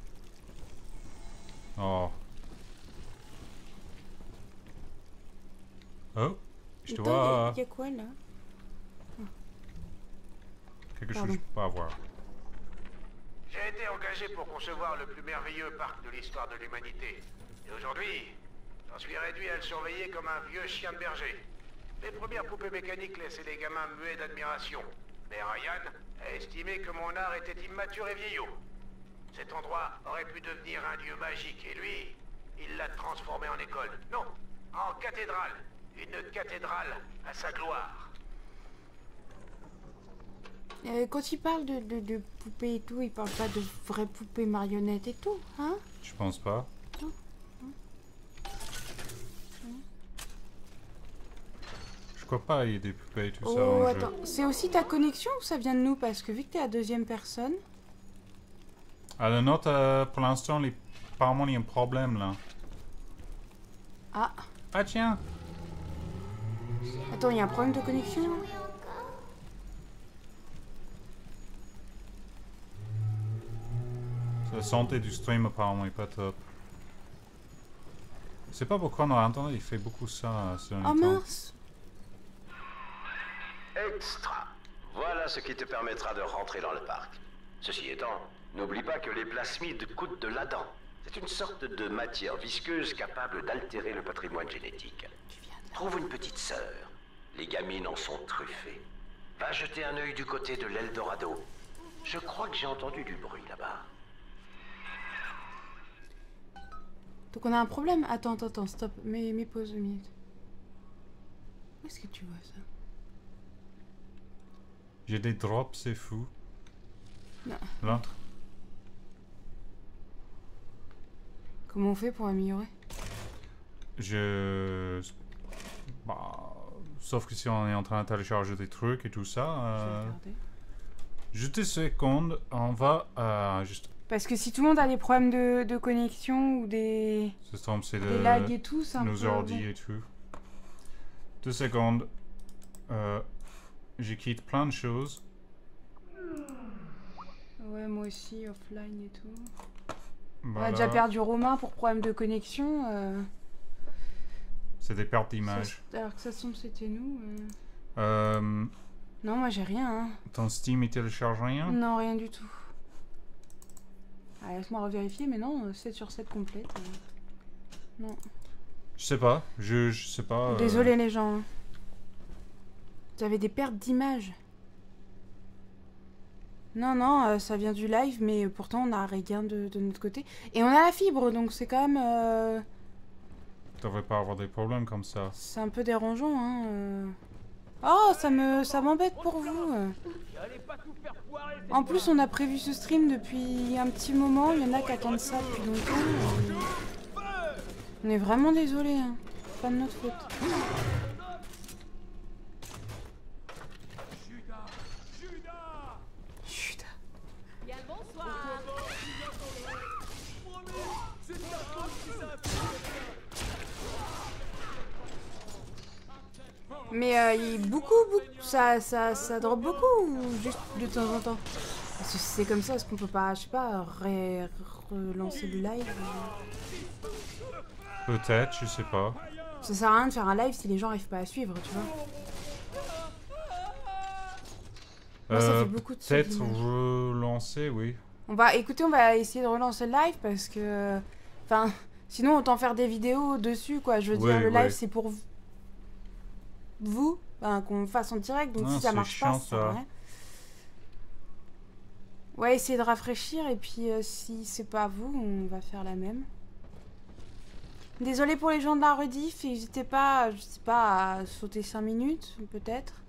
Oh. Oh, je te Attends, vois. il y a quoi là? Quelque Pardon. chose pas à voir. J'ai été engagé pour concevoir le plus merveilleux parc de l'histoire de l'humanité. Et aujourd'hui, j'en suis réduit à le surveiller comme un vieux chien de berger. Les premières poupées mécaniques laissaient les gamins muets d'admiration. Mais Ryan a estimé que mon art était immature et vieillot. Cet endroit aurait pu devenir un lieu magique, et lui, il l'a transformé en école. Non, en cathédrale. Une cathédrale à sa gloire. Euh, quand il parle de, de, de poupées et tout, il parle pas de vraies poupées marionnettes et tout, hein? Je pense pas. Non. Je crois pas il y ait des poupées et tout ça Oh, en attends, c'est aussi ta connexion ou ça vient de nous? Parce que vu que t'es à deuxième personne... À la note, euh, pour l'instant, les... apparemment, il y a un problème là. Ah, Ah tiens. attends, il y a un problème de connexion là? La santé du stream apparemment est pas top. Je sais pas pourquoi on a entendu, il fait beaucoup ça ce Oh temps. mince! Extra. Voilà ce qui te permettra de rentrer dans le parc. Ceci étant, n'oublie pas que les plasmides coûtent de l'Adam. C'est une sorte de matière visqueuse capable d'altérer le patrimoine génétique. Trouve une petite sœur. Les gamines en sont truffées. Va jeter un œil du côté de l'Eldorado. Je crois que j'ai entendu du bruit là-bas. Donc on a un problème? Attends, attends, attends, stop, mets, mets pause une minute. Où est-ce que tu vois ça? J'ai des drops, c'est fou. Non. L'autre. Comment on fait pour améliorer? Je... Bah... Sauf que si on est en train de télécharger des trucs et tout ça... Je vais Euh... regarder. Juste une seconde, on va... Euh, juste... Parce que si tout le monde a des problèmes de, de connexion ou des, Ce storm, c'est des de... lags et tout, c'est un nos peu... ordi et tout. Deux secondes. Euh... Je quitte plein de choses. Ouais, moi aussi, offline et tout. On Voilà. a déjà perdu Romain pour problème de connexion. Euh... C'est des pertes d'image. Ça- Alors que ça semble c'était nous. euh. Euh... Non, moi j'ai rien. Hein. Ton Steam, il télécharge rien? Non, rien du tout. Ah, laisse-moi revérifier, mais non, sept sur sept complète. euh. Non. Je sais pas, je, je sais pas. euh, Désolé les gens. Vous avez des pertes d'image. Non, non, euh, ça vient du live, mais pourtant on a rien de, de notre côté. Et on a la fibre, donc c'est quand même... Euh, Devrait pas avoir des problèmes comme ça. c'est un peu dérangeant, hein. euh. Oh, ça me, ça m'embête pour vous. euh. En plus, on a prévu ce stream depuis un petit moment. Il y en a qui attendent ça depuis longtemps. euh. On est vraiment désolé, hein. Pas de notre faute. Chut. Bien le bonsoir. Mais euh, il beaucoup, beaucoup, ça, ça, ça drop beaucoup ou juste de temps en temps? Parce que si c'est comme ça, est-ce qu'on peut pas, je sais pas, ré- relancer le live? Peut-être, je sais pas. Ça sert à rien de faire un live si les gens arrivent pas à suivre, tu vois. Moi, ça Euh, fait beaucoup de Peut-être sauts relancer, oui. On va, écoutez, on va essayer de relancer le live parce que, enfin, sinon autant faire des vidéos dessus, quoi. Je veux Oui, dire, le live oui. c'est pour v- vous, ben, qu'on fasse en direct. Donc Non, si ça c'est marche chiant, pas, ça sert à ça. rien. Ouais, essayer de rafraîchir et puis euh, si c'est pas vous, on va faire la même. Désolée pour les gens de la rediff, n'hésitez pas, je sais pas, à sauter cinq minutes, peut-être.